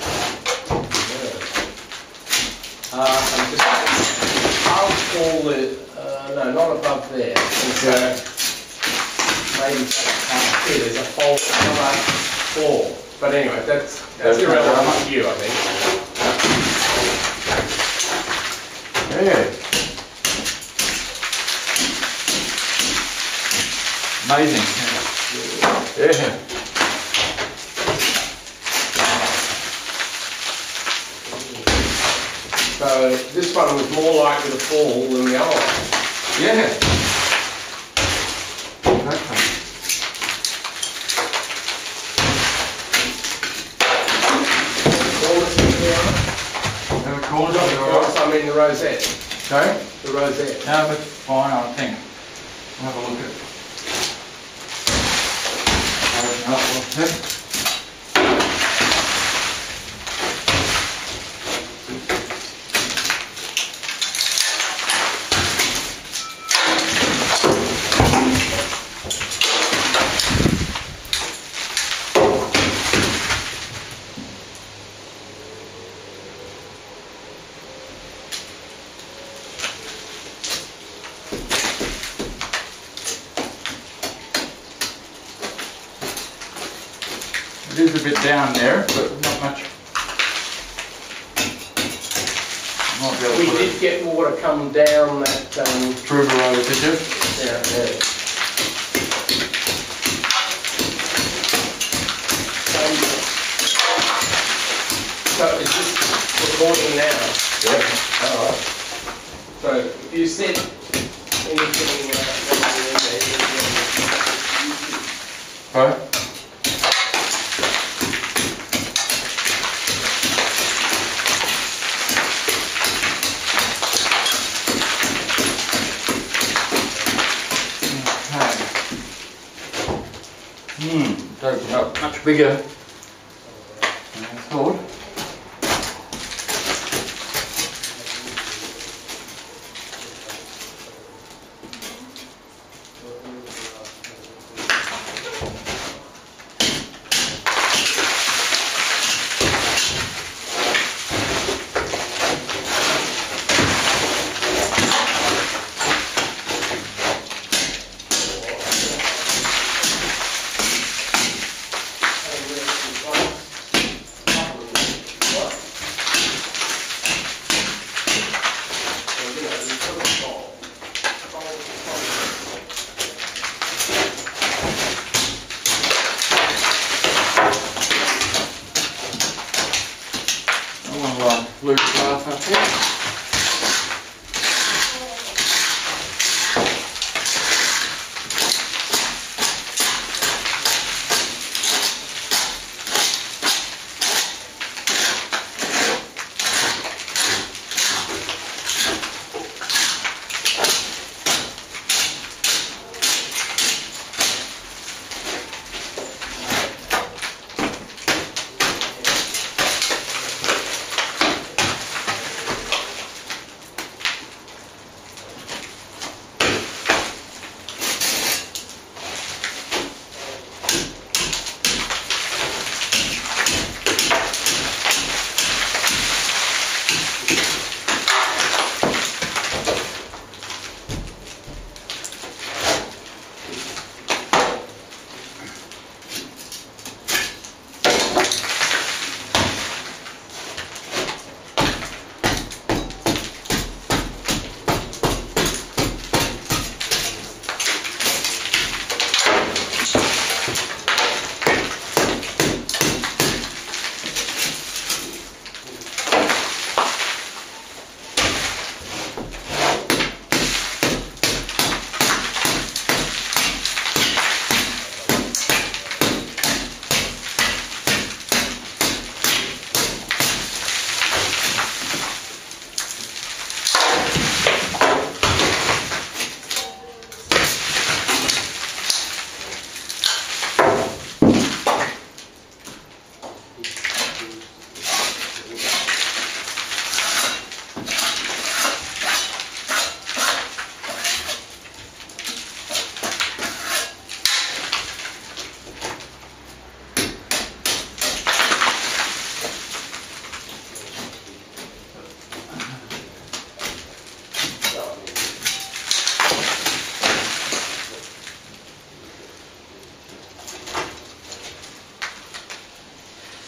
uh, I'm just above all the, uh, no, not above there. There's uh, maybe up here. There's a hole on that floor. But anyway, that's that's That's irrelevant right. to you, I think. Yeah. Amazing. Yeah. So this one was more likely to fall than the other one. Yeah. Okay. Cornice in the other. Have a corner Not on the your Cornice, right. I mean the rosette. Okay. The rosette. No, but fine, I think. Have a look at it. Open up a little bit. It is a bit down there, but not much. Might be able We to put did get water come down that um, through the road, did you? down there. Um, so is this recording now? Yeah. Alright. So if you said anything uh, Right. Hmm, it's opened up much bigger than I thought. Loose glass up here.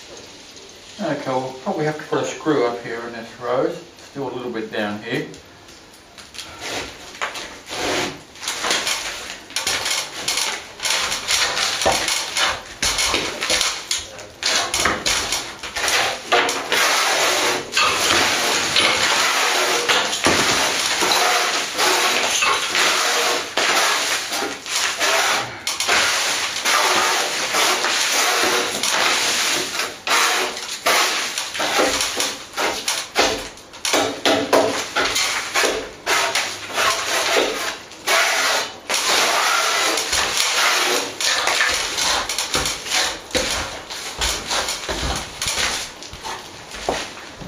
Okay, we'll probably have to put a screw up here in this rose, still a little bit down here.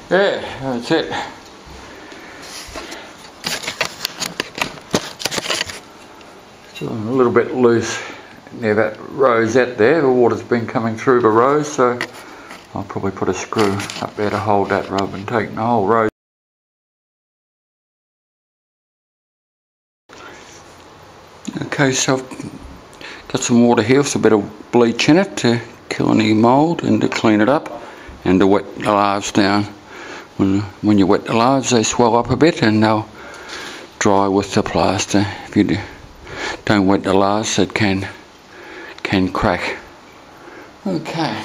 Yeah, that's it. So a little bit loose near that rosette there. The water's been coming through the rose, so I'll probably put a screw up there to hold that rather than taking the whole rose. Okay, so I've got some water here with a bit of bleach in it to kill any mould and to clean it up and to wet the larves down. When, when you wet the larves, they swell up a bit and they'll dry with the plaster. If you do, don't wet the larves, it can can crack. Okay.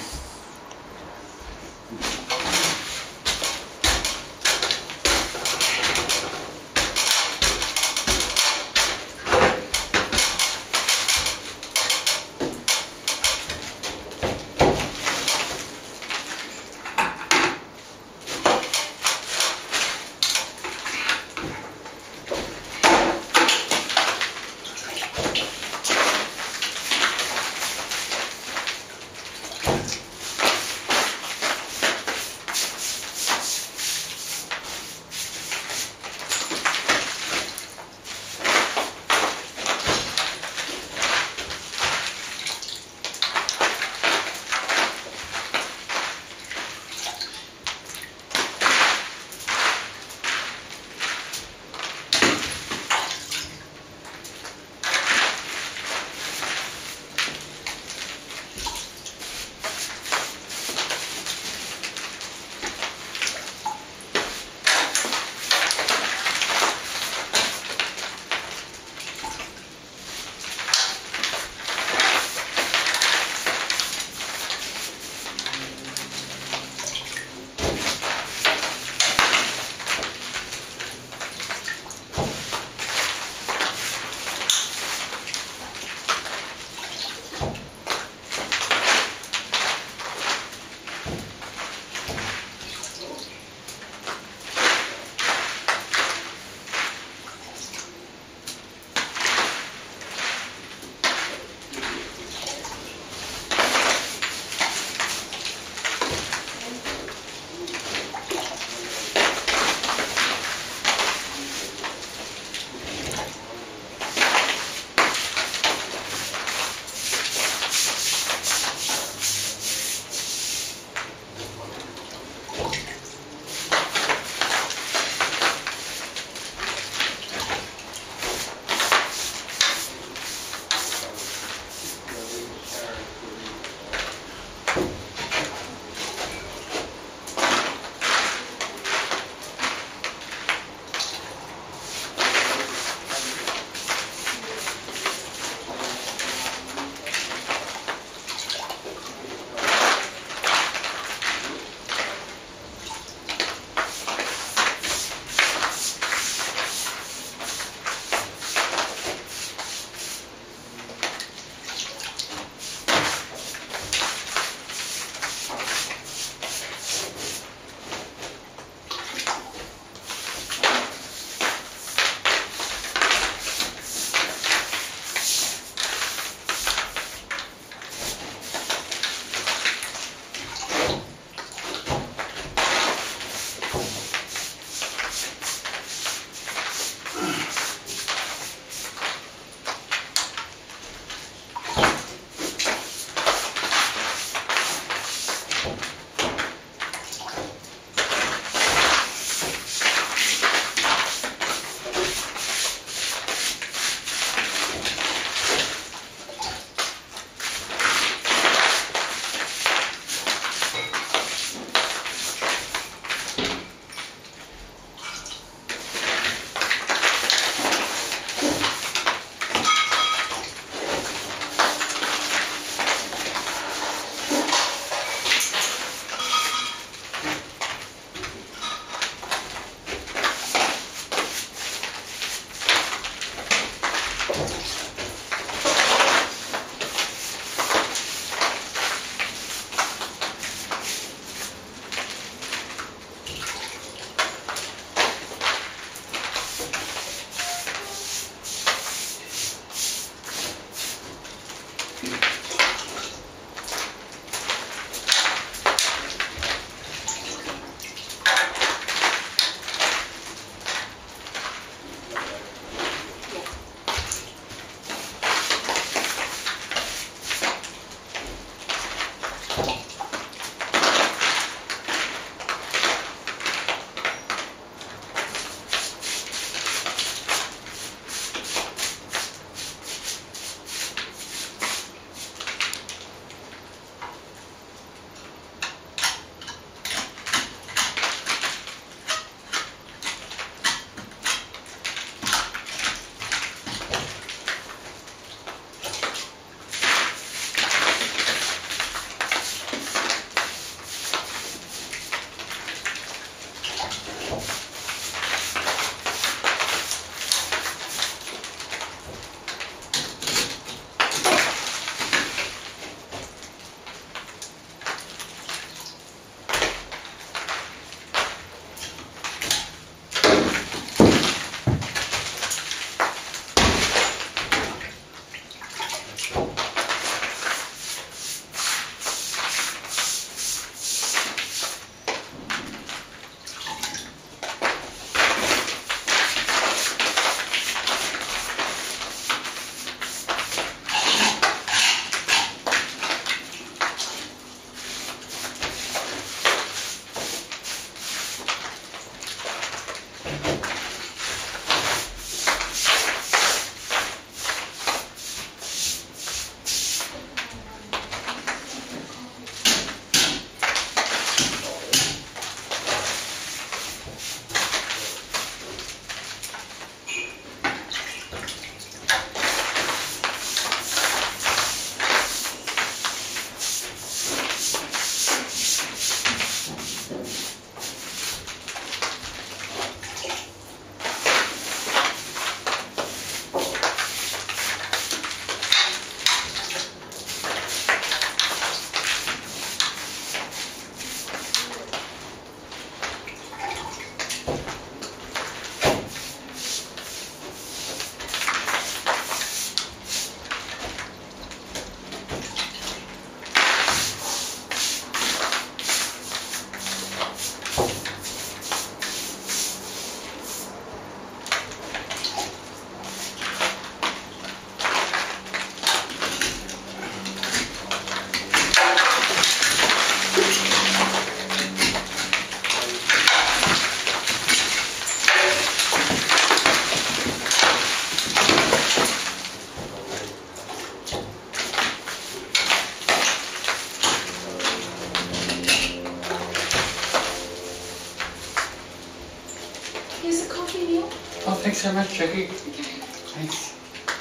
Thanks so much, Jackie. Okay. Thanks.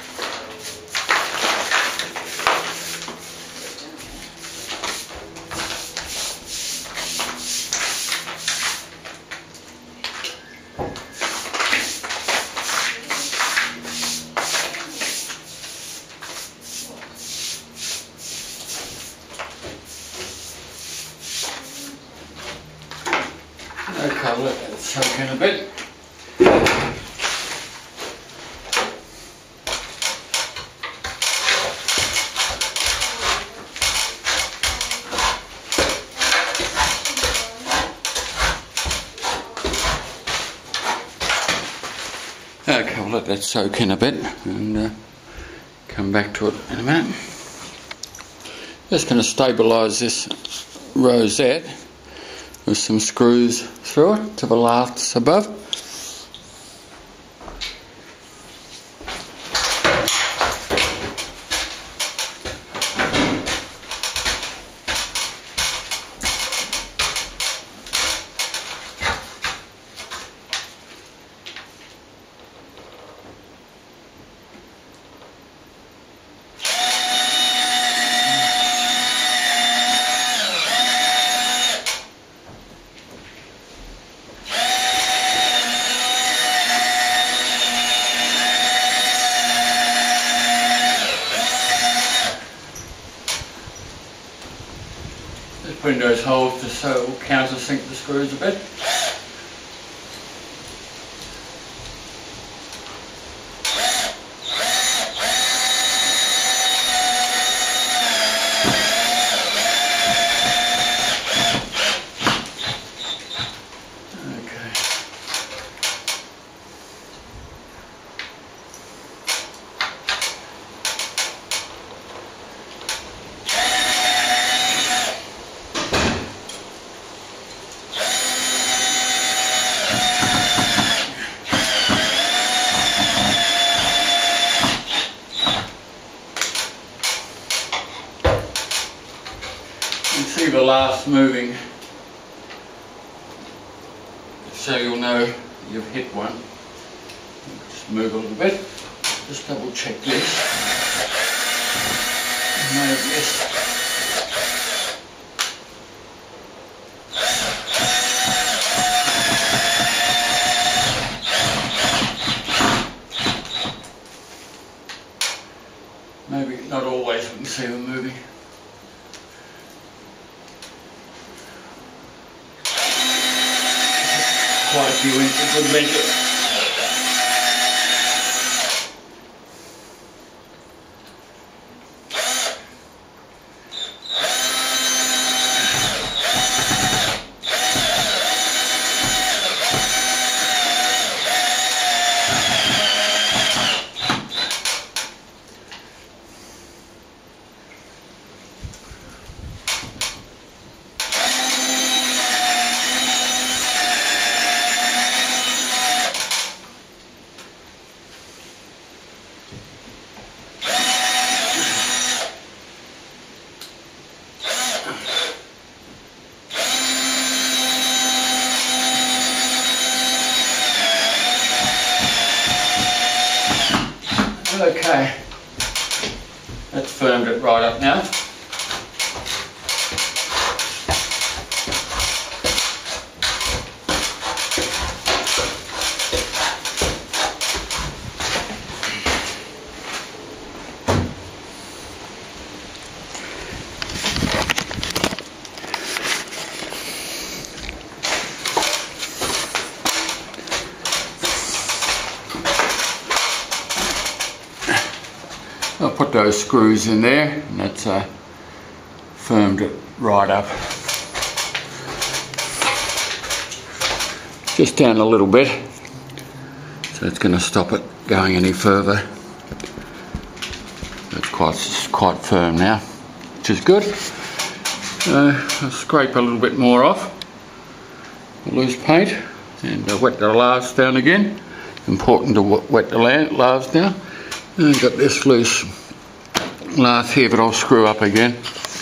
Okay, let that soak in a bit. Okay, we'll let that soak in a bit and uh, come back to it in a minute. Just going to stabilise this rosette with some screws through it to the laths above. Putting those holes just so it will countersink the screws a bit. See the lath moving, so you'll know you've hit one. Just move a little bit, just double check this. Move this. Maybe not always we can see them moving. Quite a few inches would make it. Okay, that's firmed it right up now. I'll put those screws in there, and that's uh, firmed it right up. Just down a little bit, so it's going to stop it going any further. It's quite, quite firm now, which is good. Uh, I'll scrape a little bit more off the loose paint and uh, wet the lathes down again. Important to wet the lathes down. And I've got this loose lathe here, but I'll screw up again.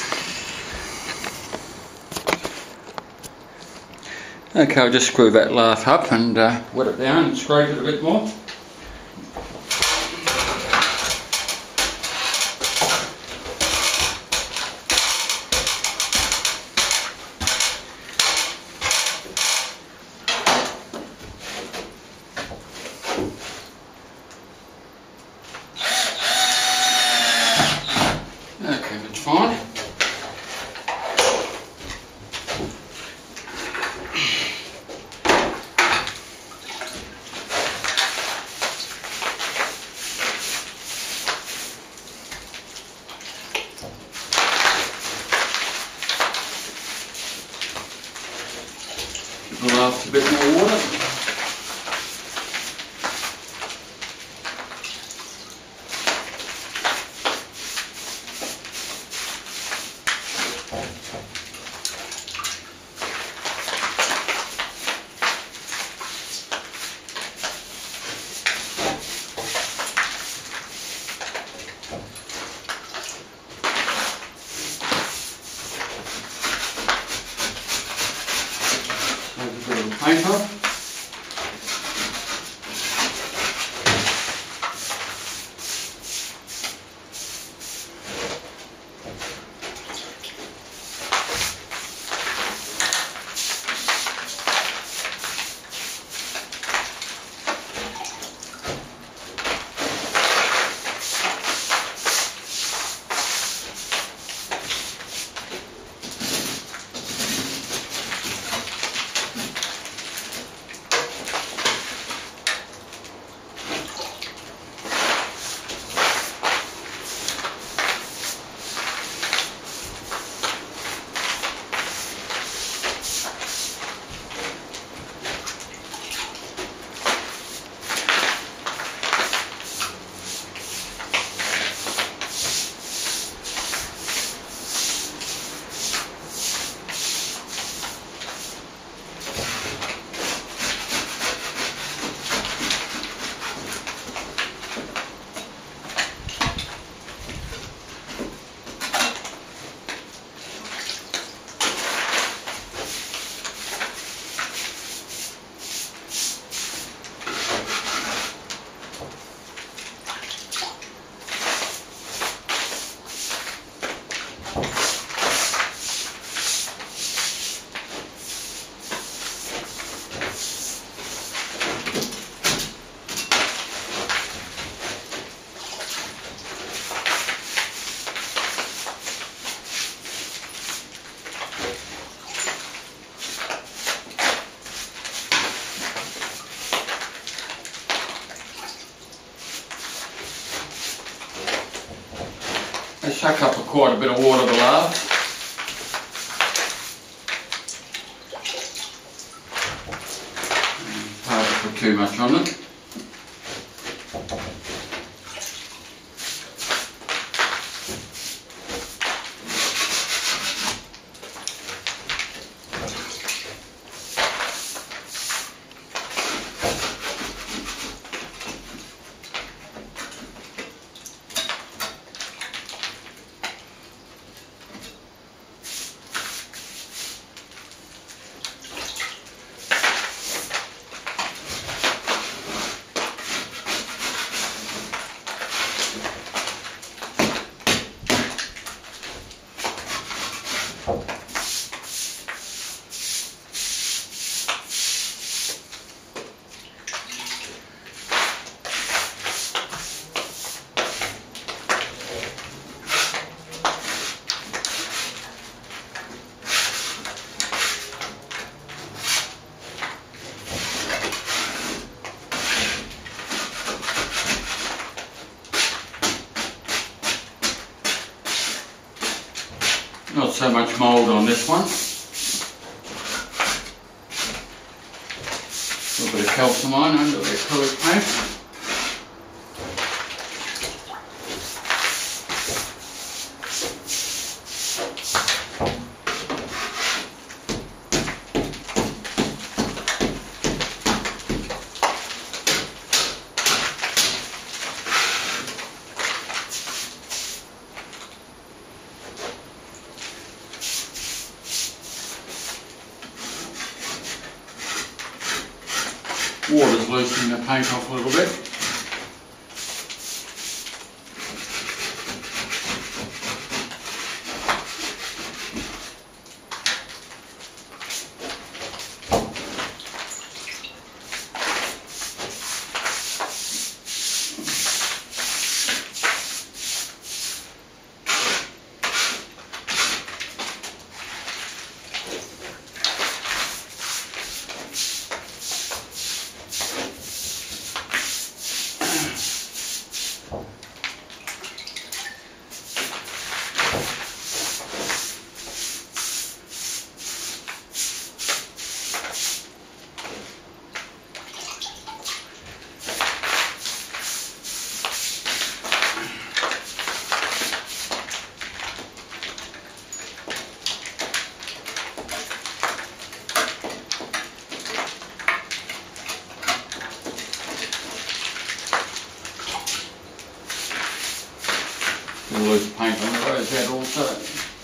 Okay, I'll just screw that lathe up and uh, wet it down and scrape it a bit more. Okay, that's fine. Give the last a bit more water. Paint off. I suck up quite a bit of water below. Hard to put too much on it. Not so much mould on this one. A little bit of calcimine under the acrylic paint. Water's loosening the paint off a little bit. Loose paint on the rose head also.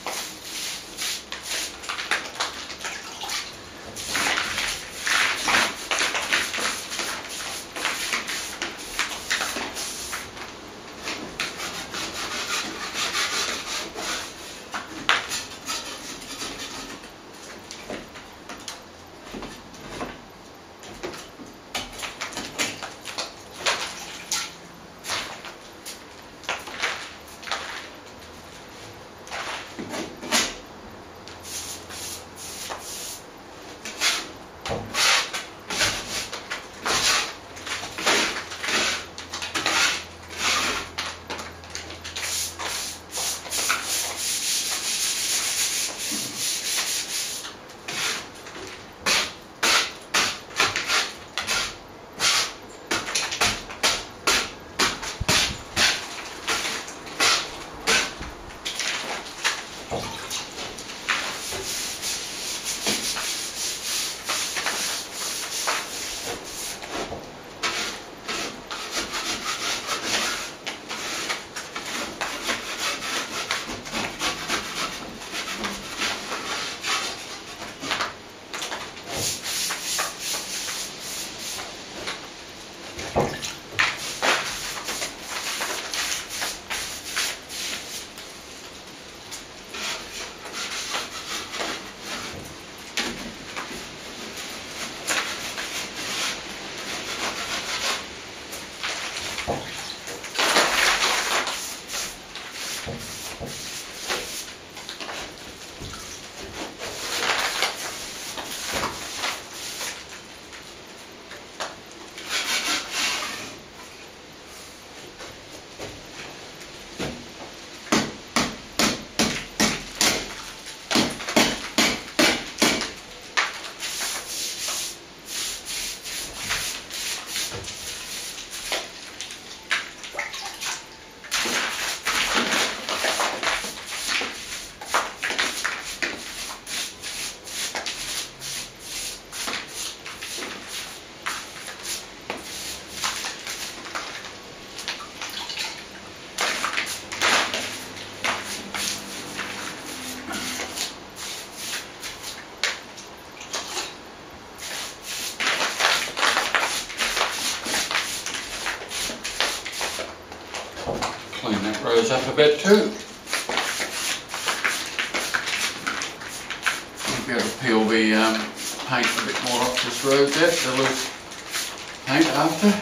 Rose up a bit too. I'll be able to peel the um, paint a bit more off this rose yet, the loose paint after.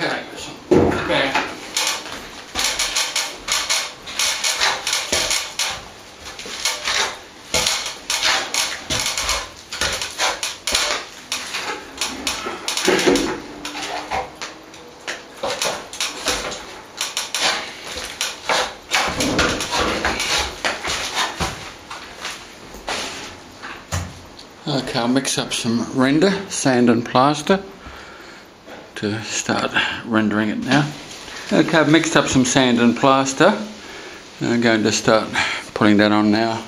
Okay, so back. Okay, I'll mix up some render, sand and plaster to start rendering it now. Okay, I've mixed up some sand and plaster. I'm going to start putting that on now.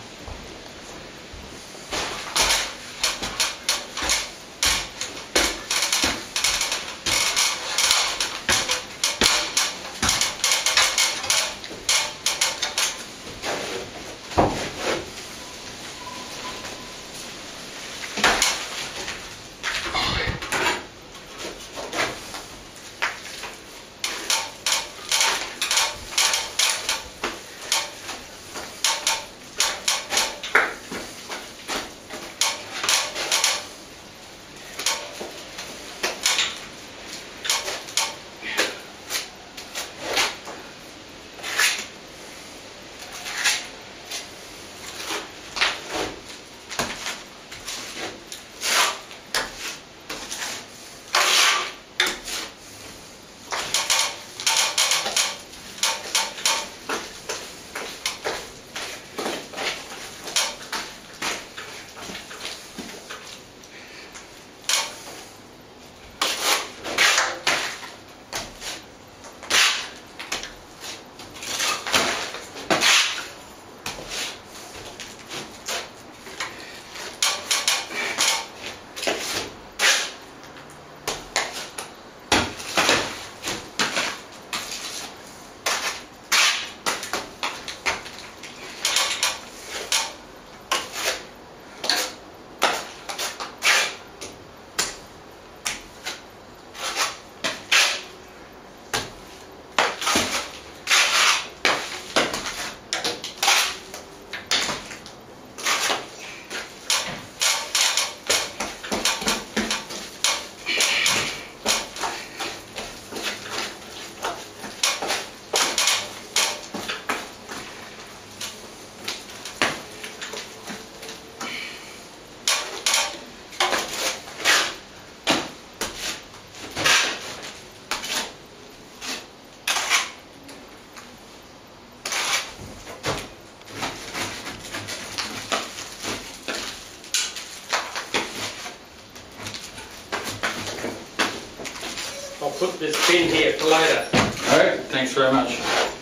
I'll put this bin here for later. Alright, thanks very much.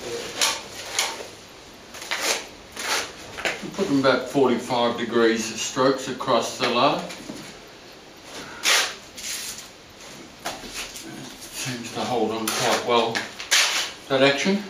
I'm putting about forty-five degrees strokes across the lathe. Seems to hold on quite well, that action.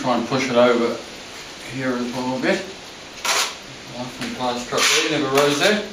try and push it over here as well a bit. Lath and Plaster up there, never rose there.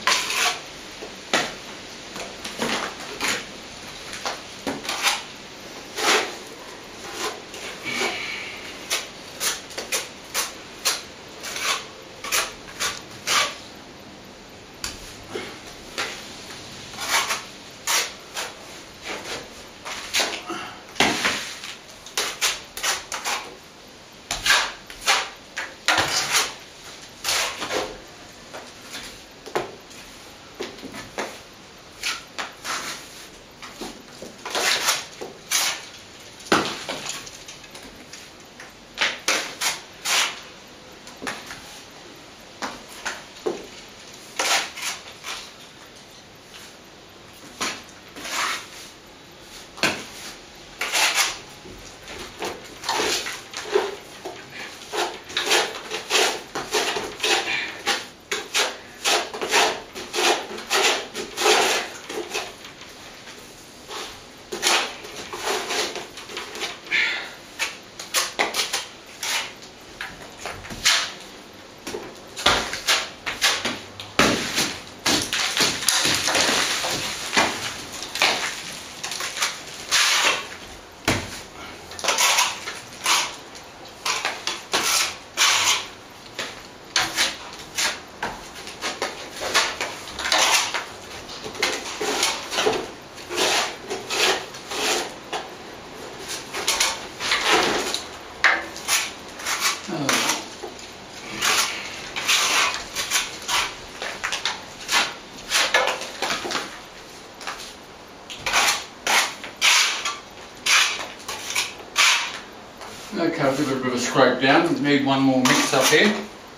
Okay, I'll give it a bit of a scrape down. Need one more mix up here.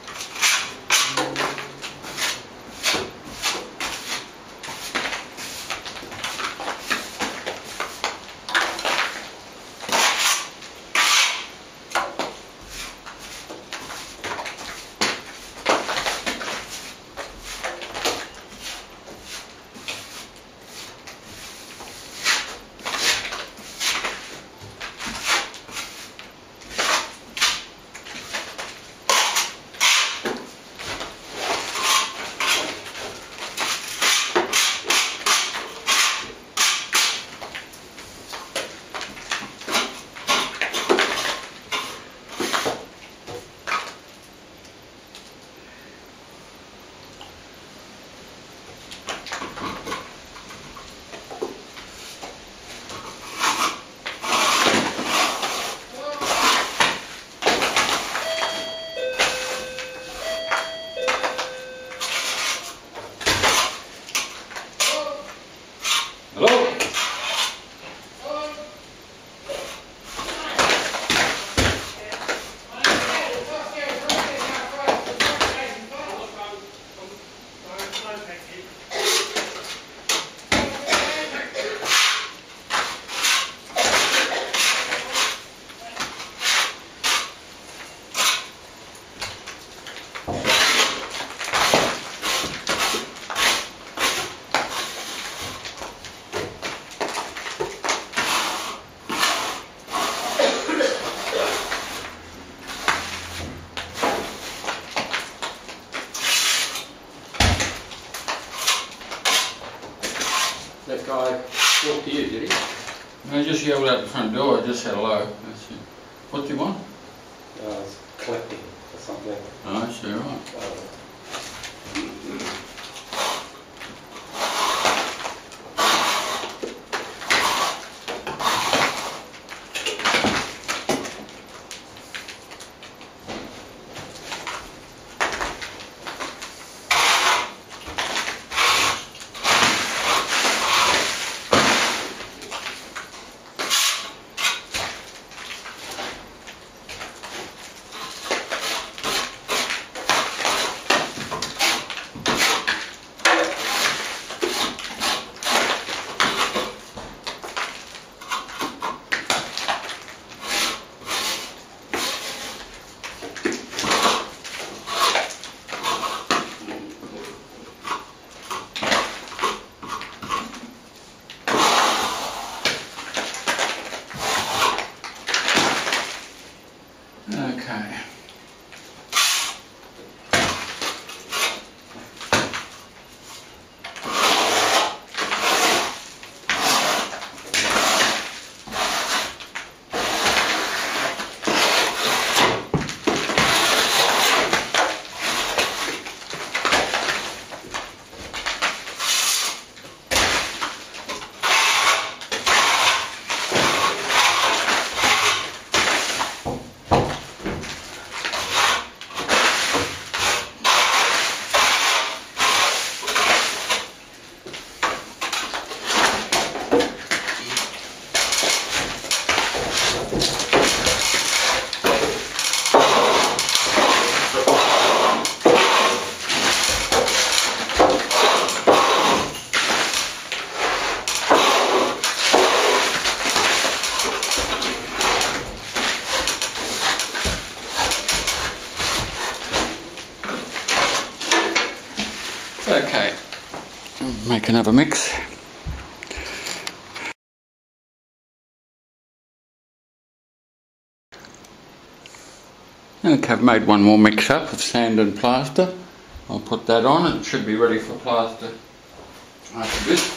That guy talked to you, did he? I just yelled out the front door, I just said hello. That's it. What do you want? I was collecting or something. Oh, I see, right. Uh, Okay, make another mix. Okay, I've made one more mix up of sand and plaster. I'll put that on and it should be ready for plaster after this.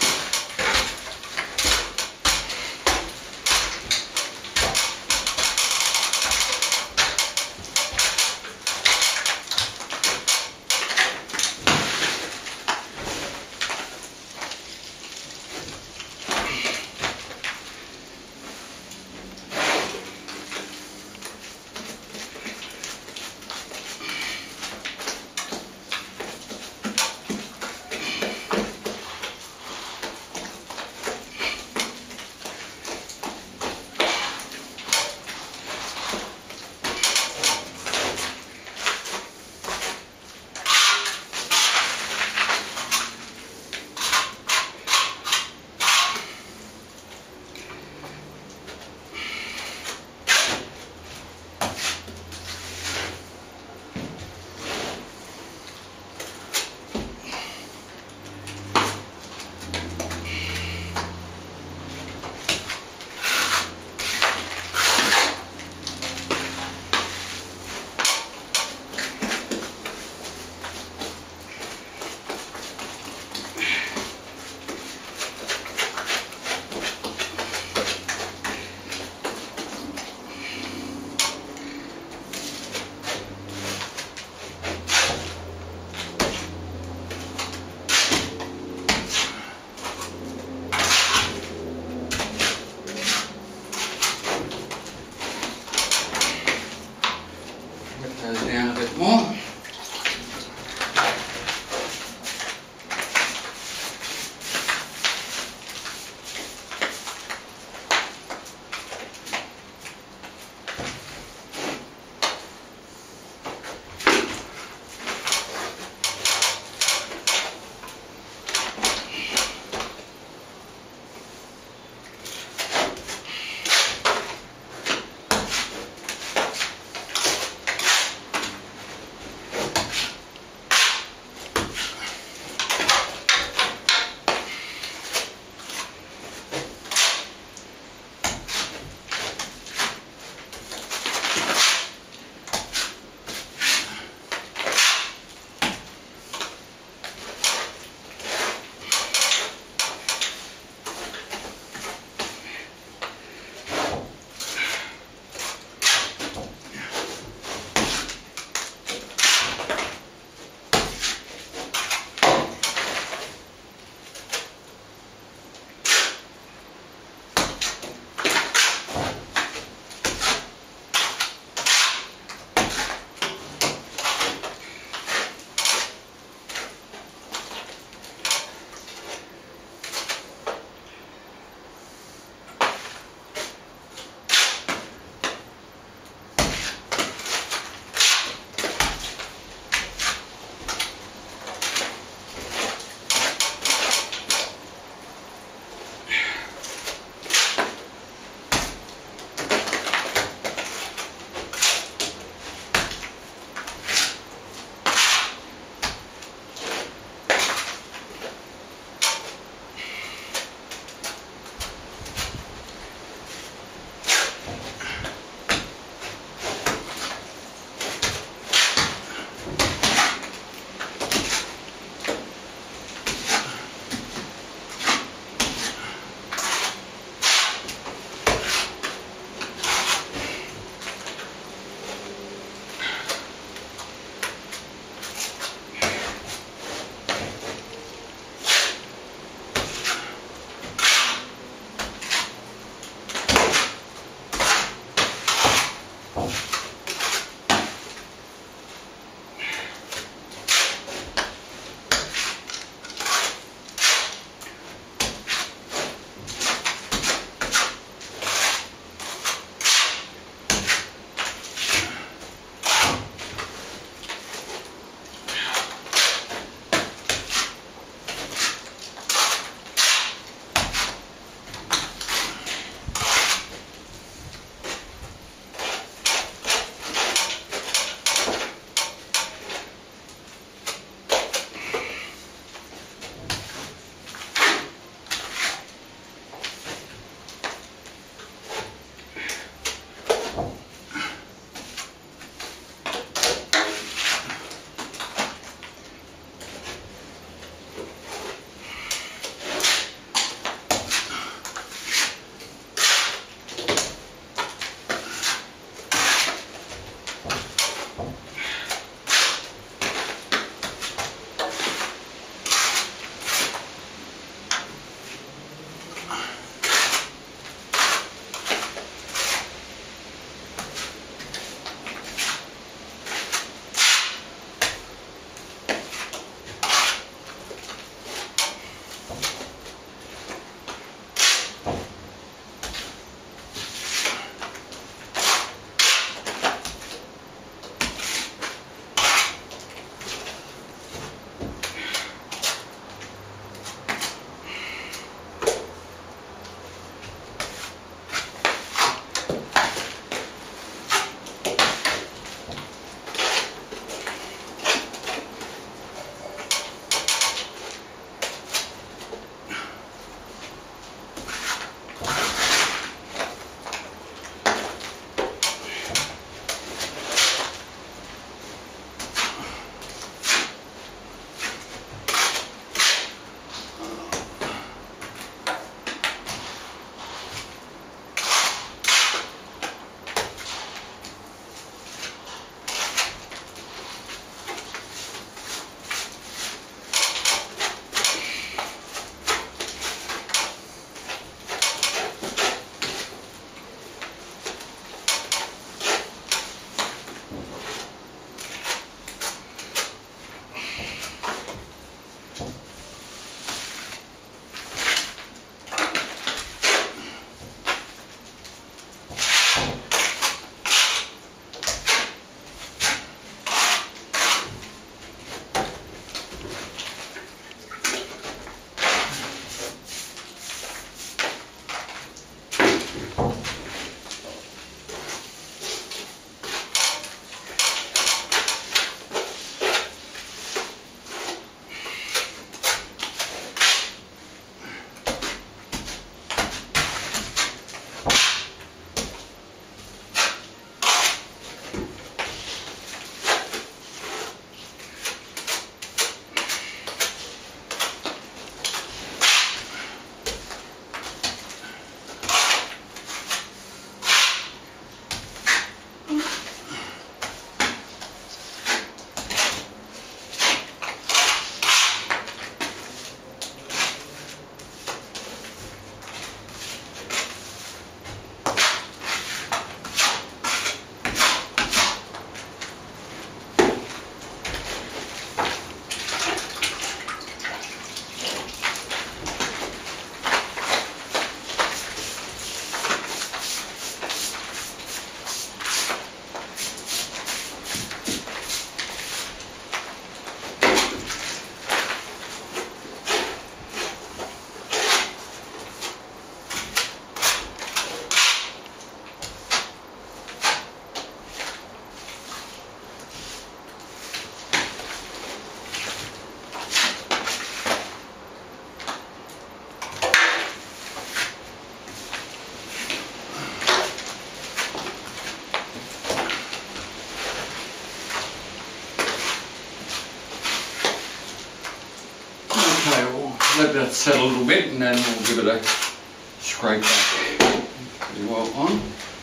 let that settle a little bit and then we'll give it a scrape back pretty well on.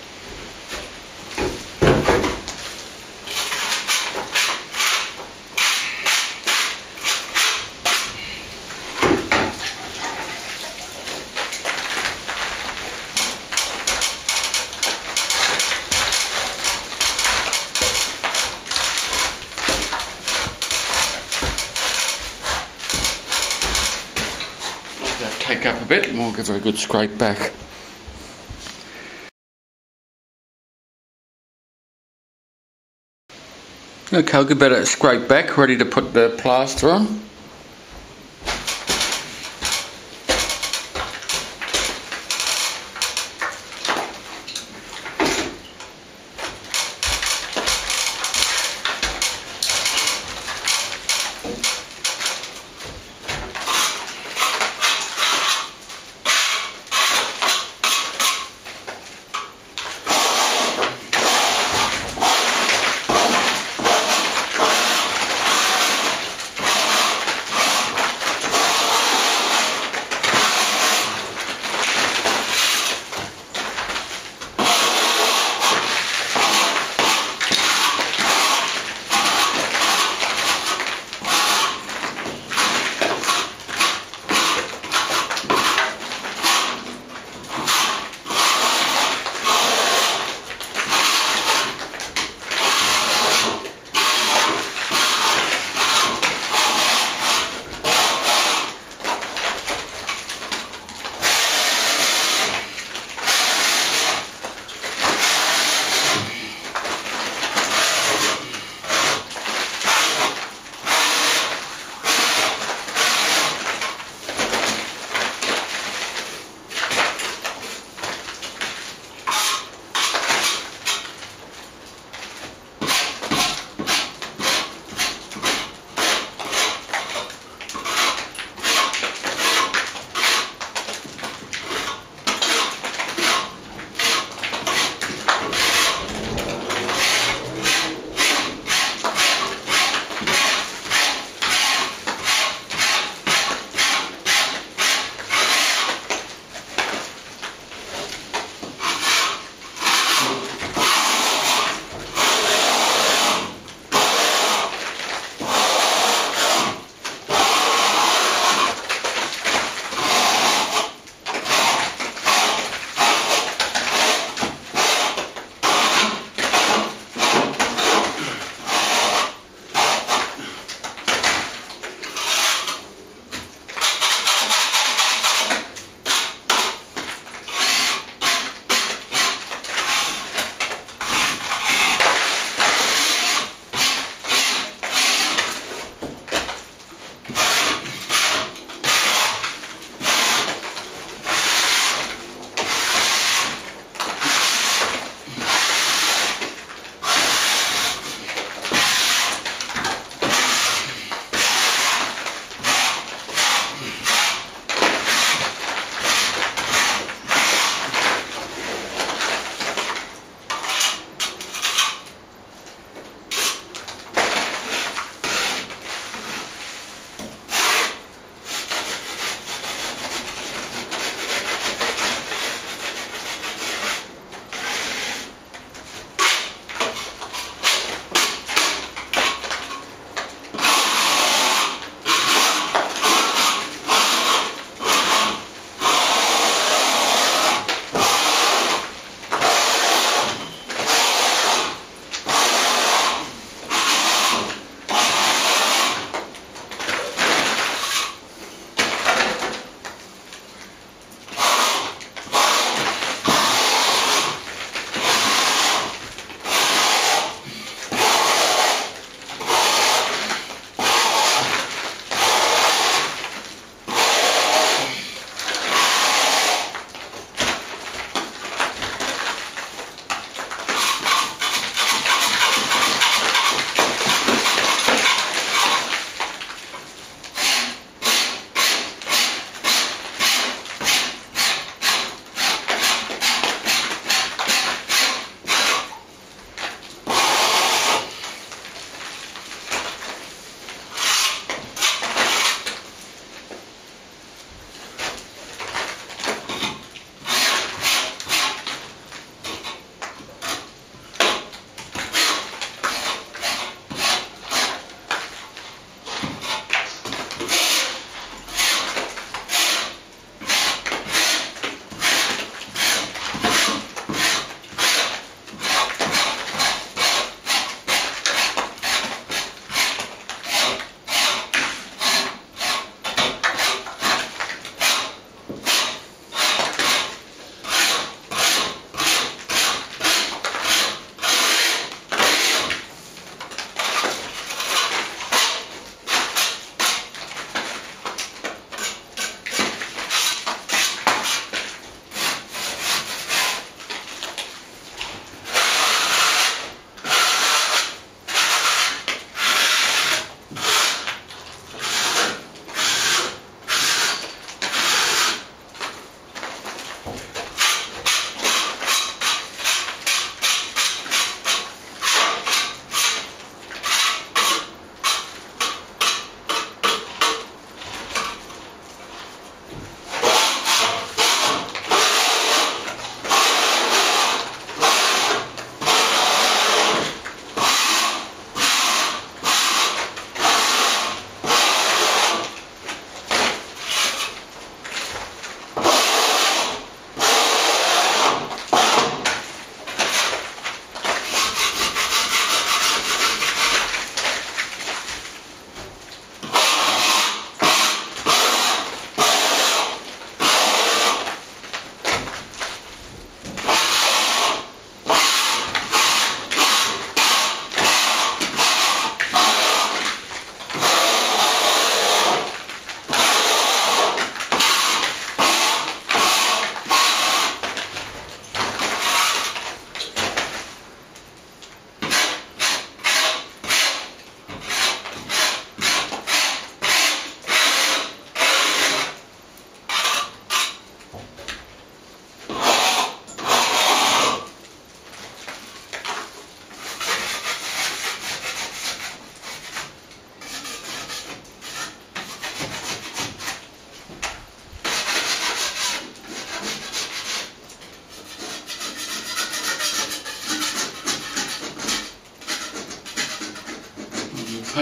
Take up a bit and we'll give her a good scrape back. Okay, I'll give that a scrape back, ready to put the plaster on.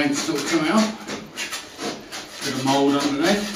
paint still come out. Bit of mould underneath.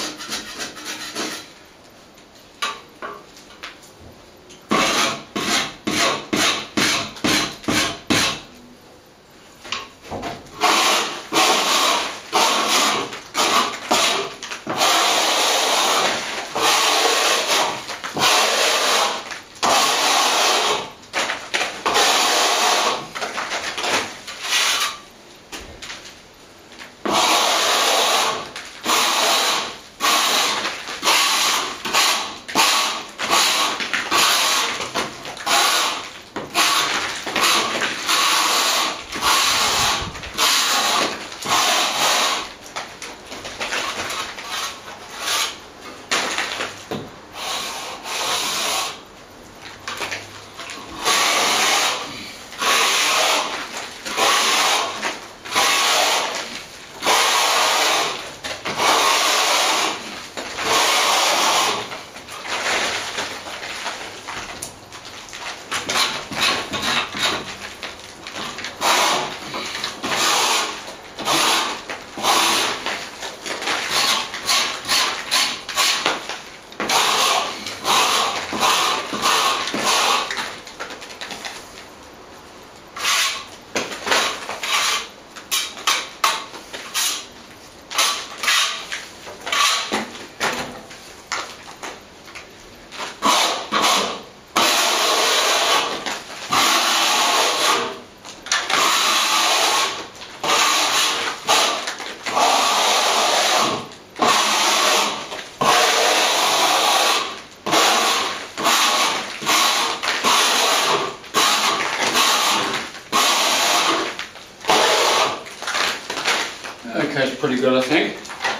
Okay, it's pretty good, I think.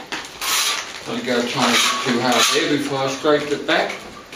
I'll go try not to get too hard there before I scrape it back.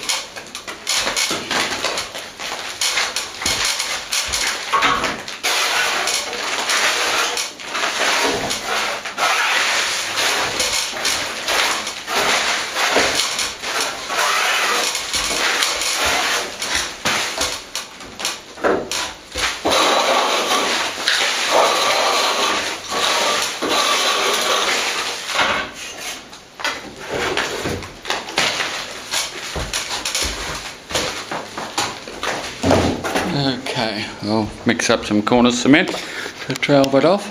Okay, I'll mix up some Cornice cement to trowel it off.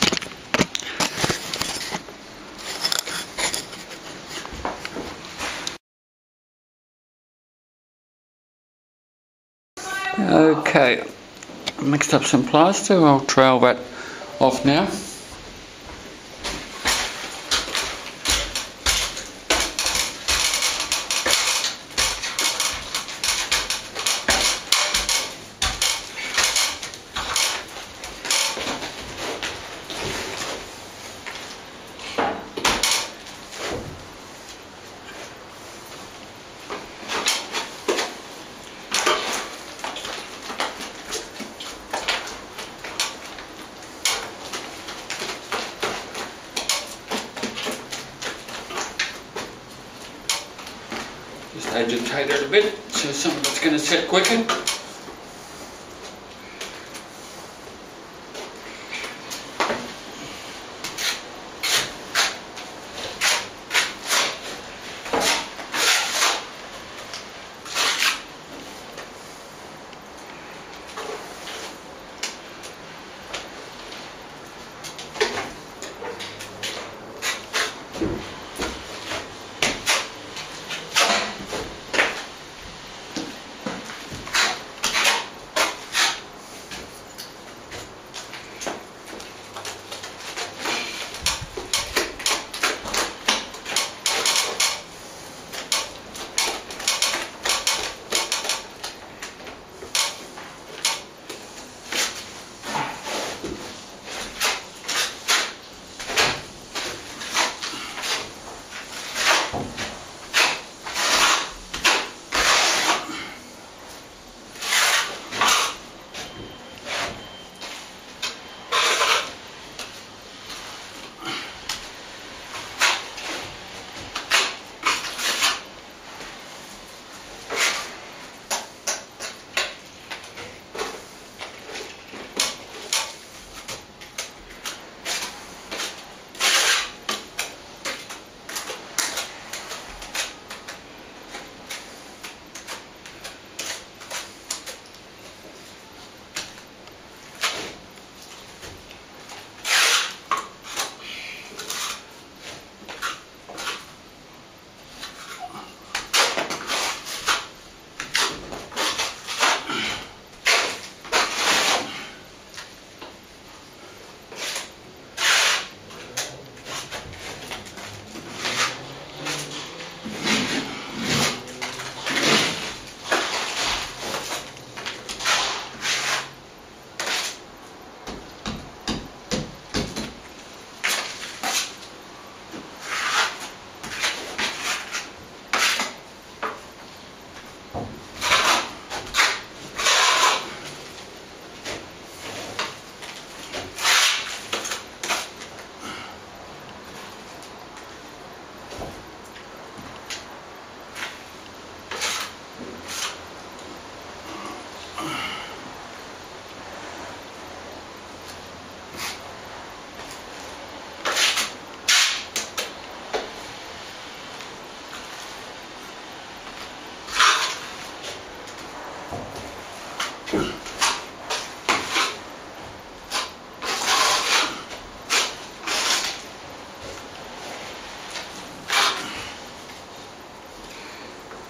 Okay, mixed up some plaster, I'll trowel that off now. Just agitate it a bit so some of it's going to set quicker.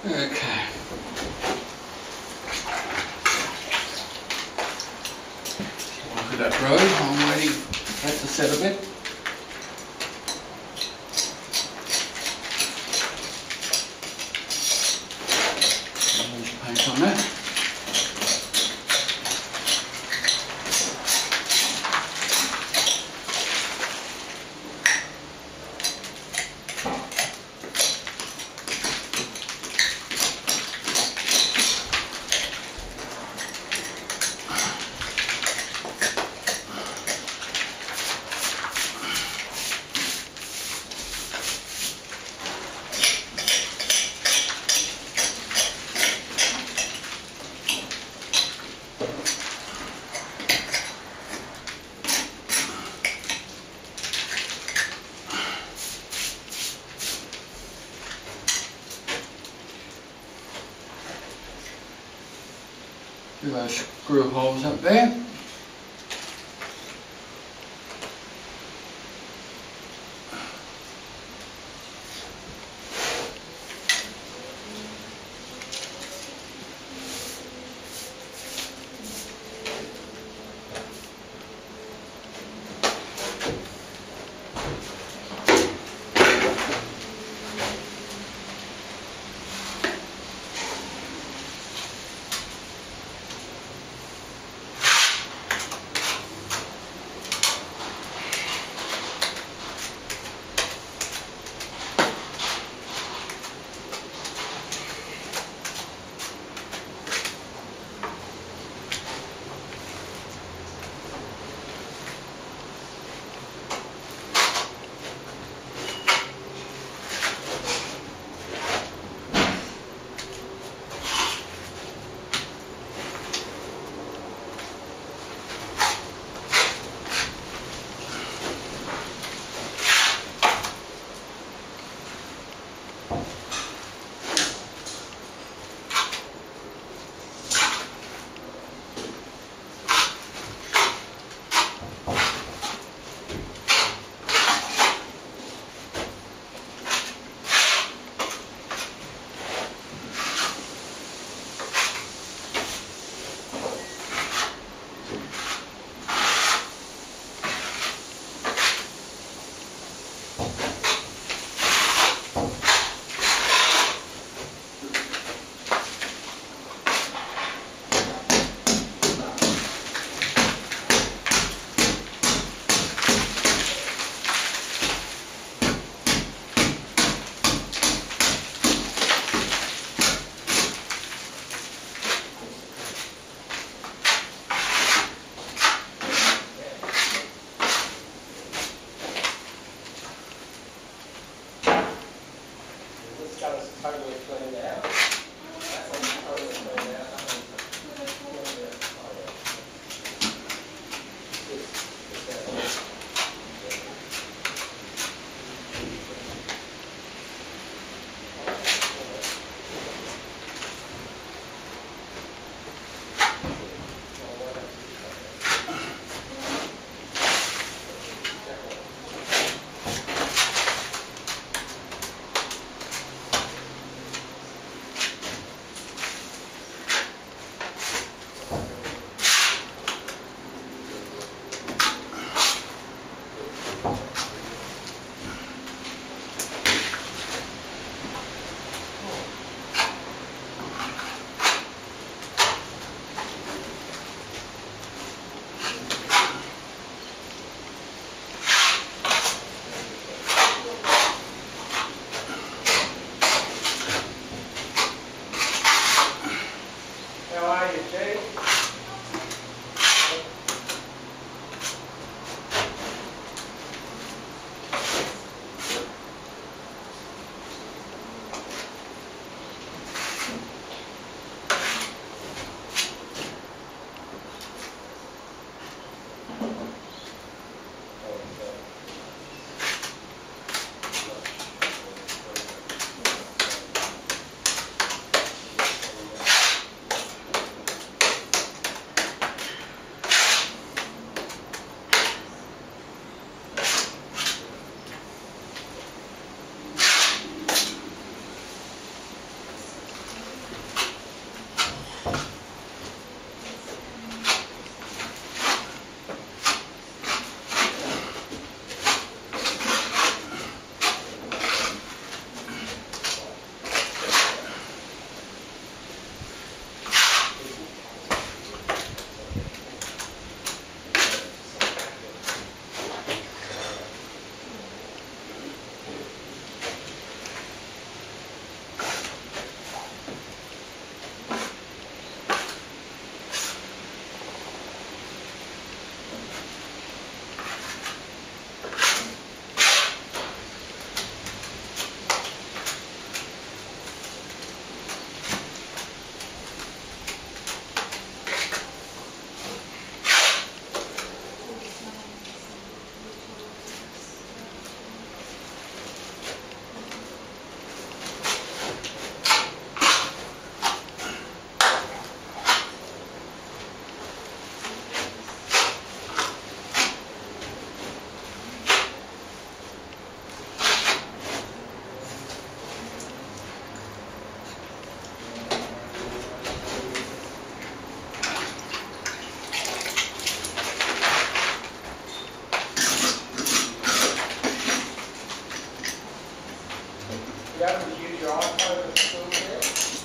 Okay. Look at that road. I'm waiting for that to set a bit. There's paint on that. Do those screw holes up there. You able to use your iPhone at school there?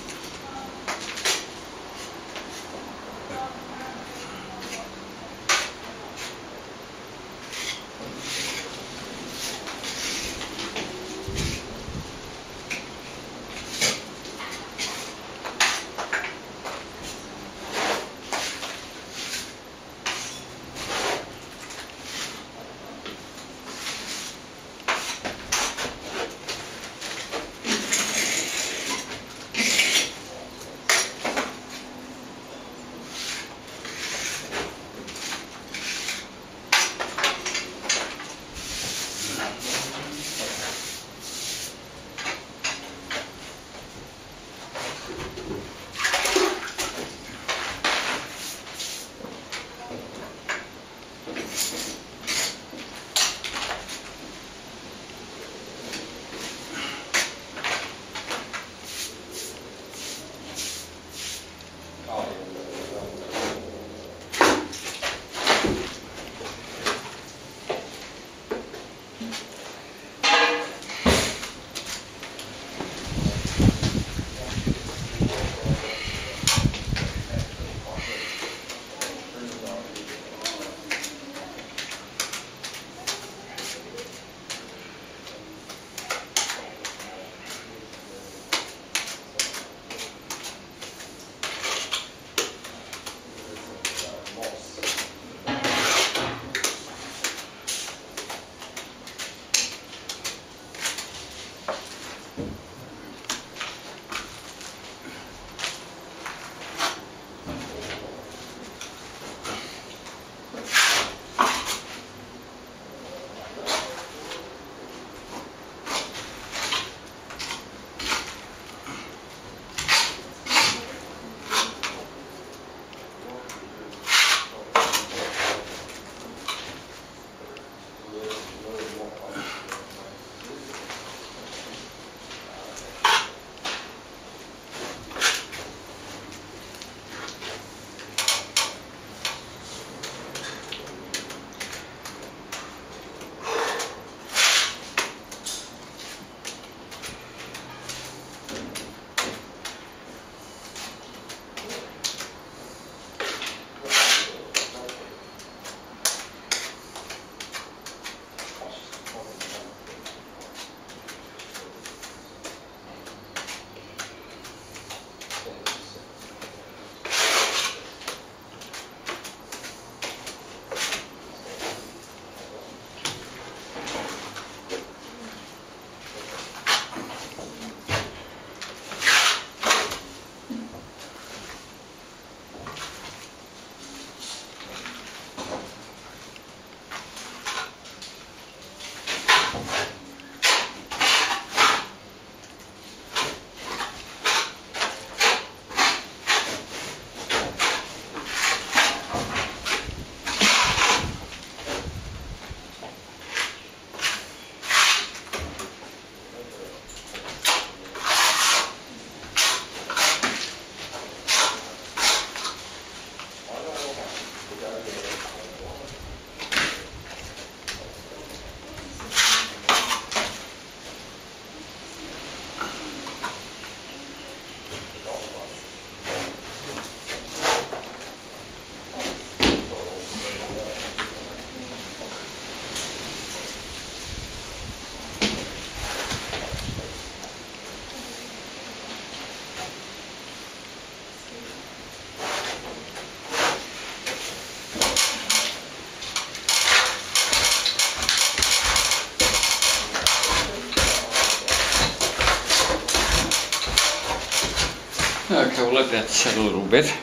Okay, we'll let that set a little bit.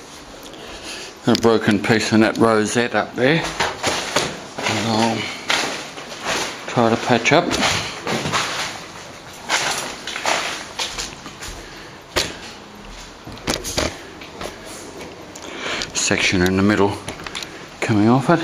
A broken piece in that rosette up there. And I'll try to patch up. Section in the middle coming off it.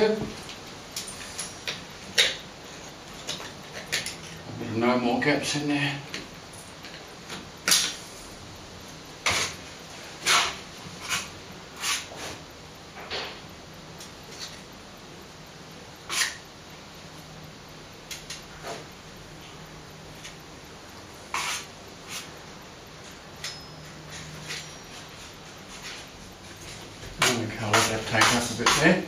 it. No more gaps in there. And we can let that take us a bit there.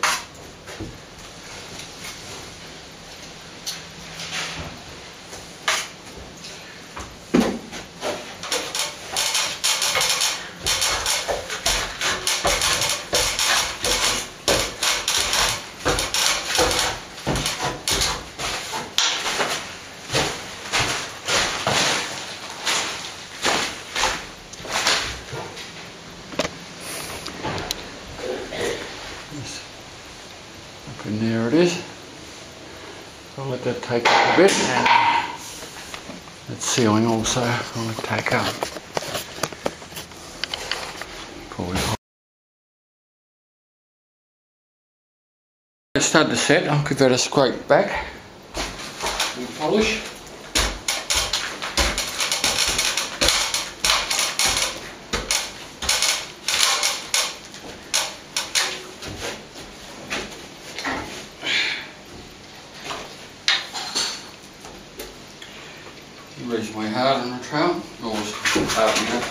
And there it is. I'll let that take up a bit, and that ceiling also I'll take up. Probably. Start to set, I'll give that a scrape back and polish. Reasonably hard on the trowel, always hard enough.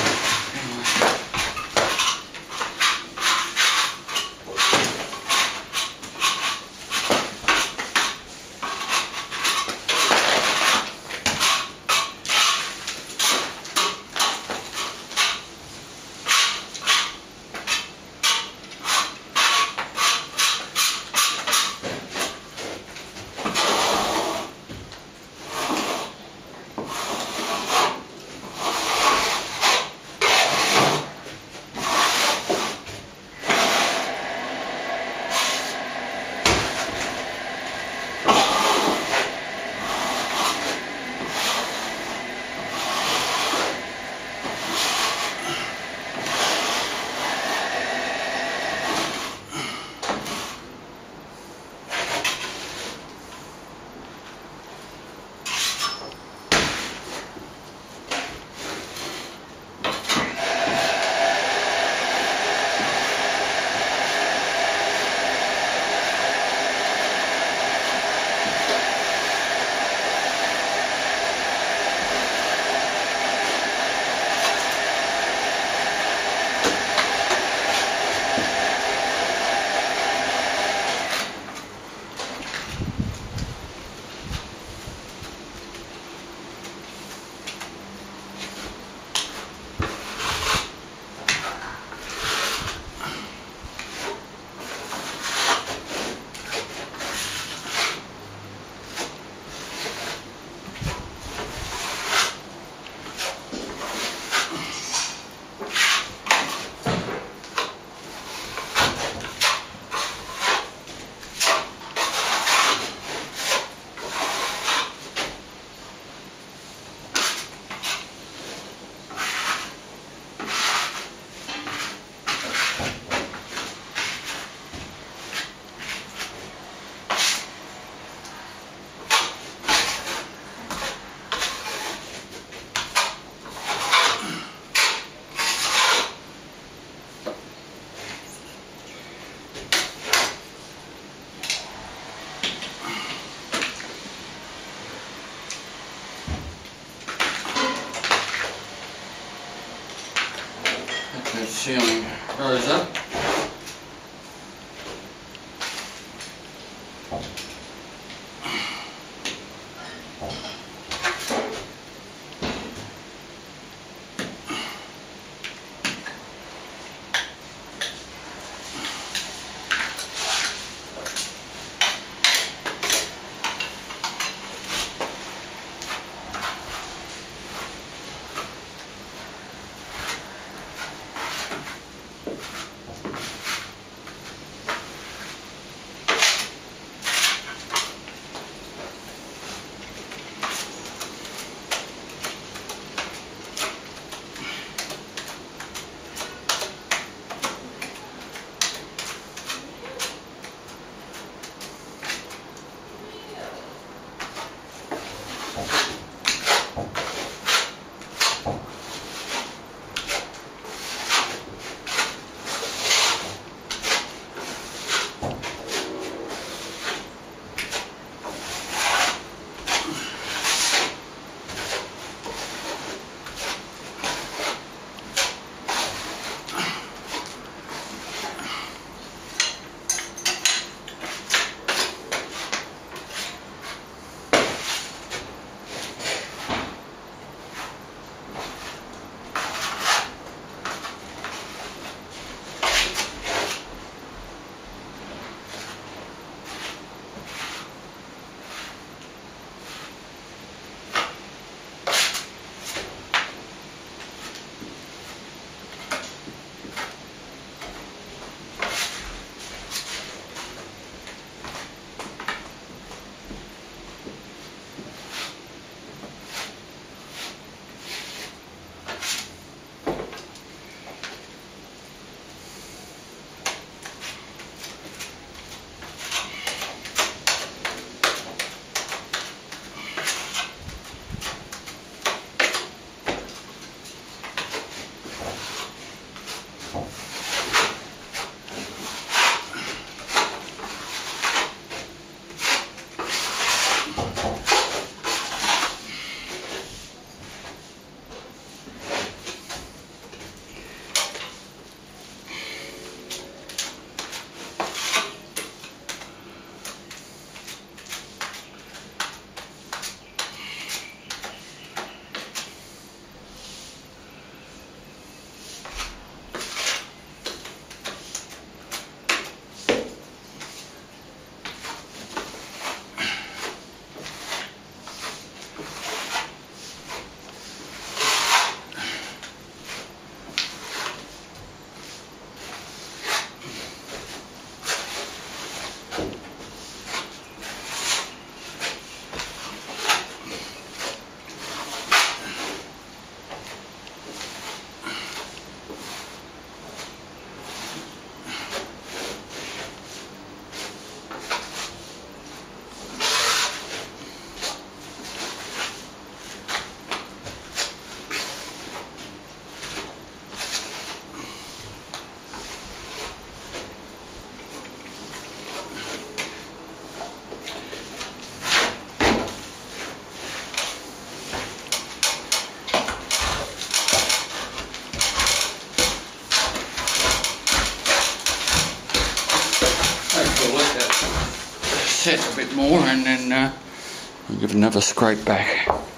Ceiling rose up. set a bit more, and then uh, we'll give it another scrape back.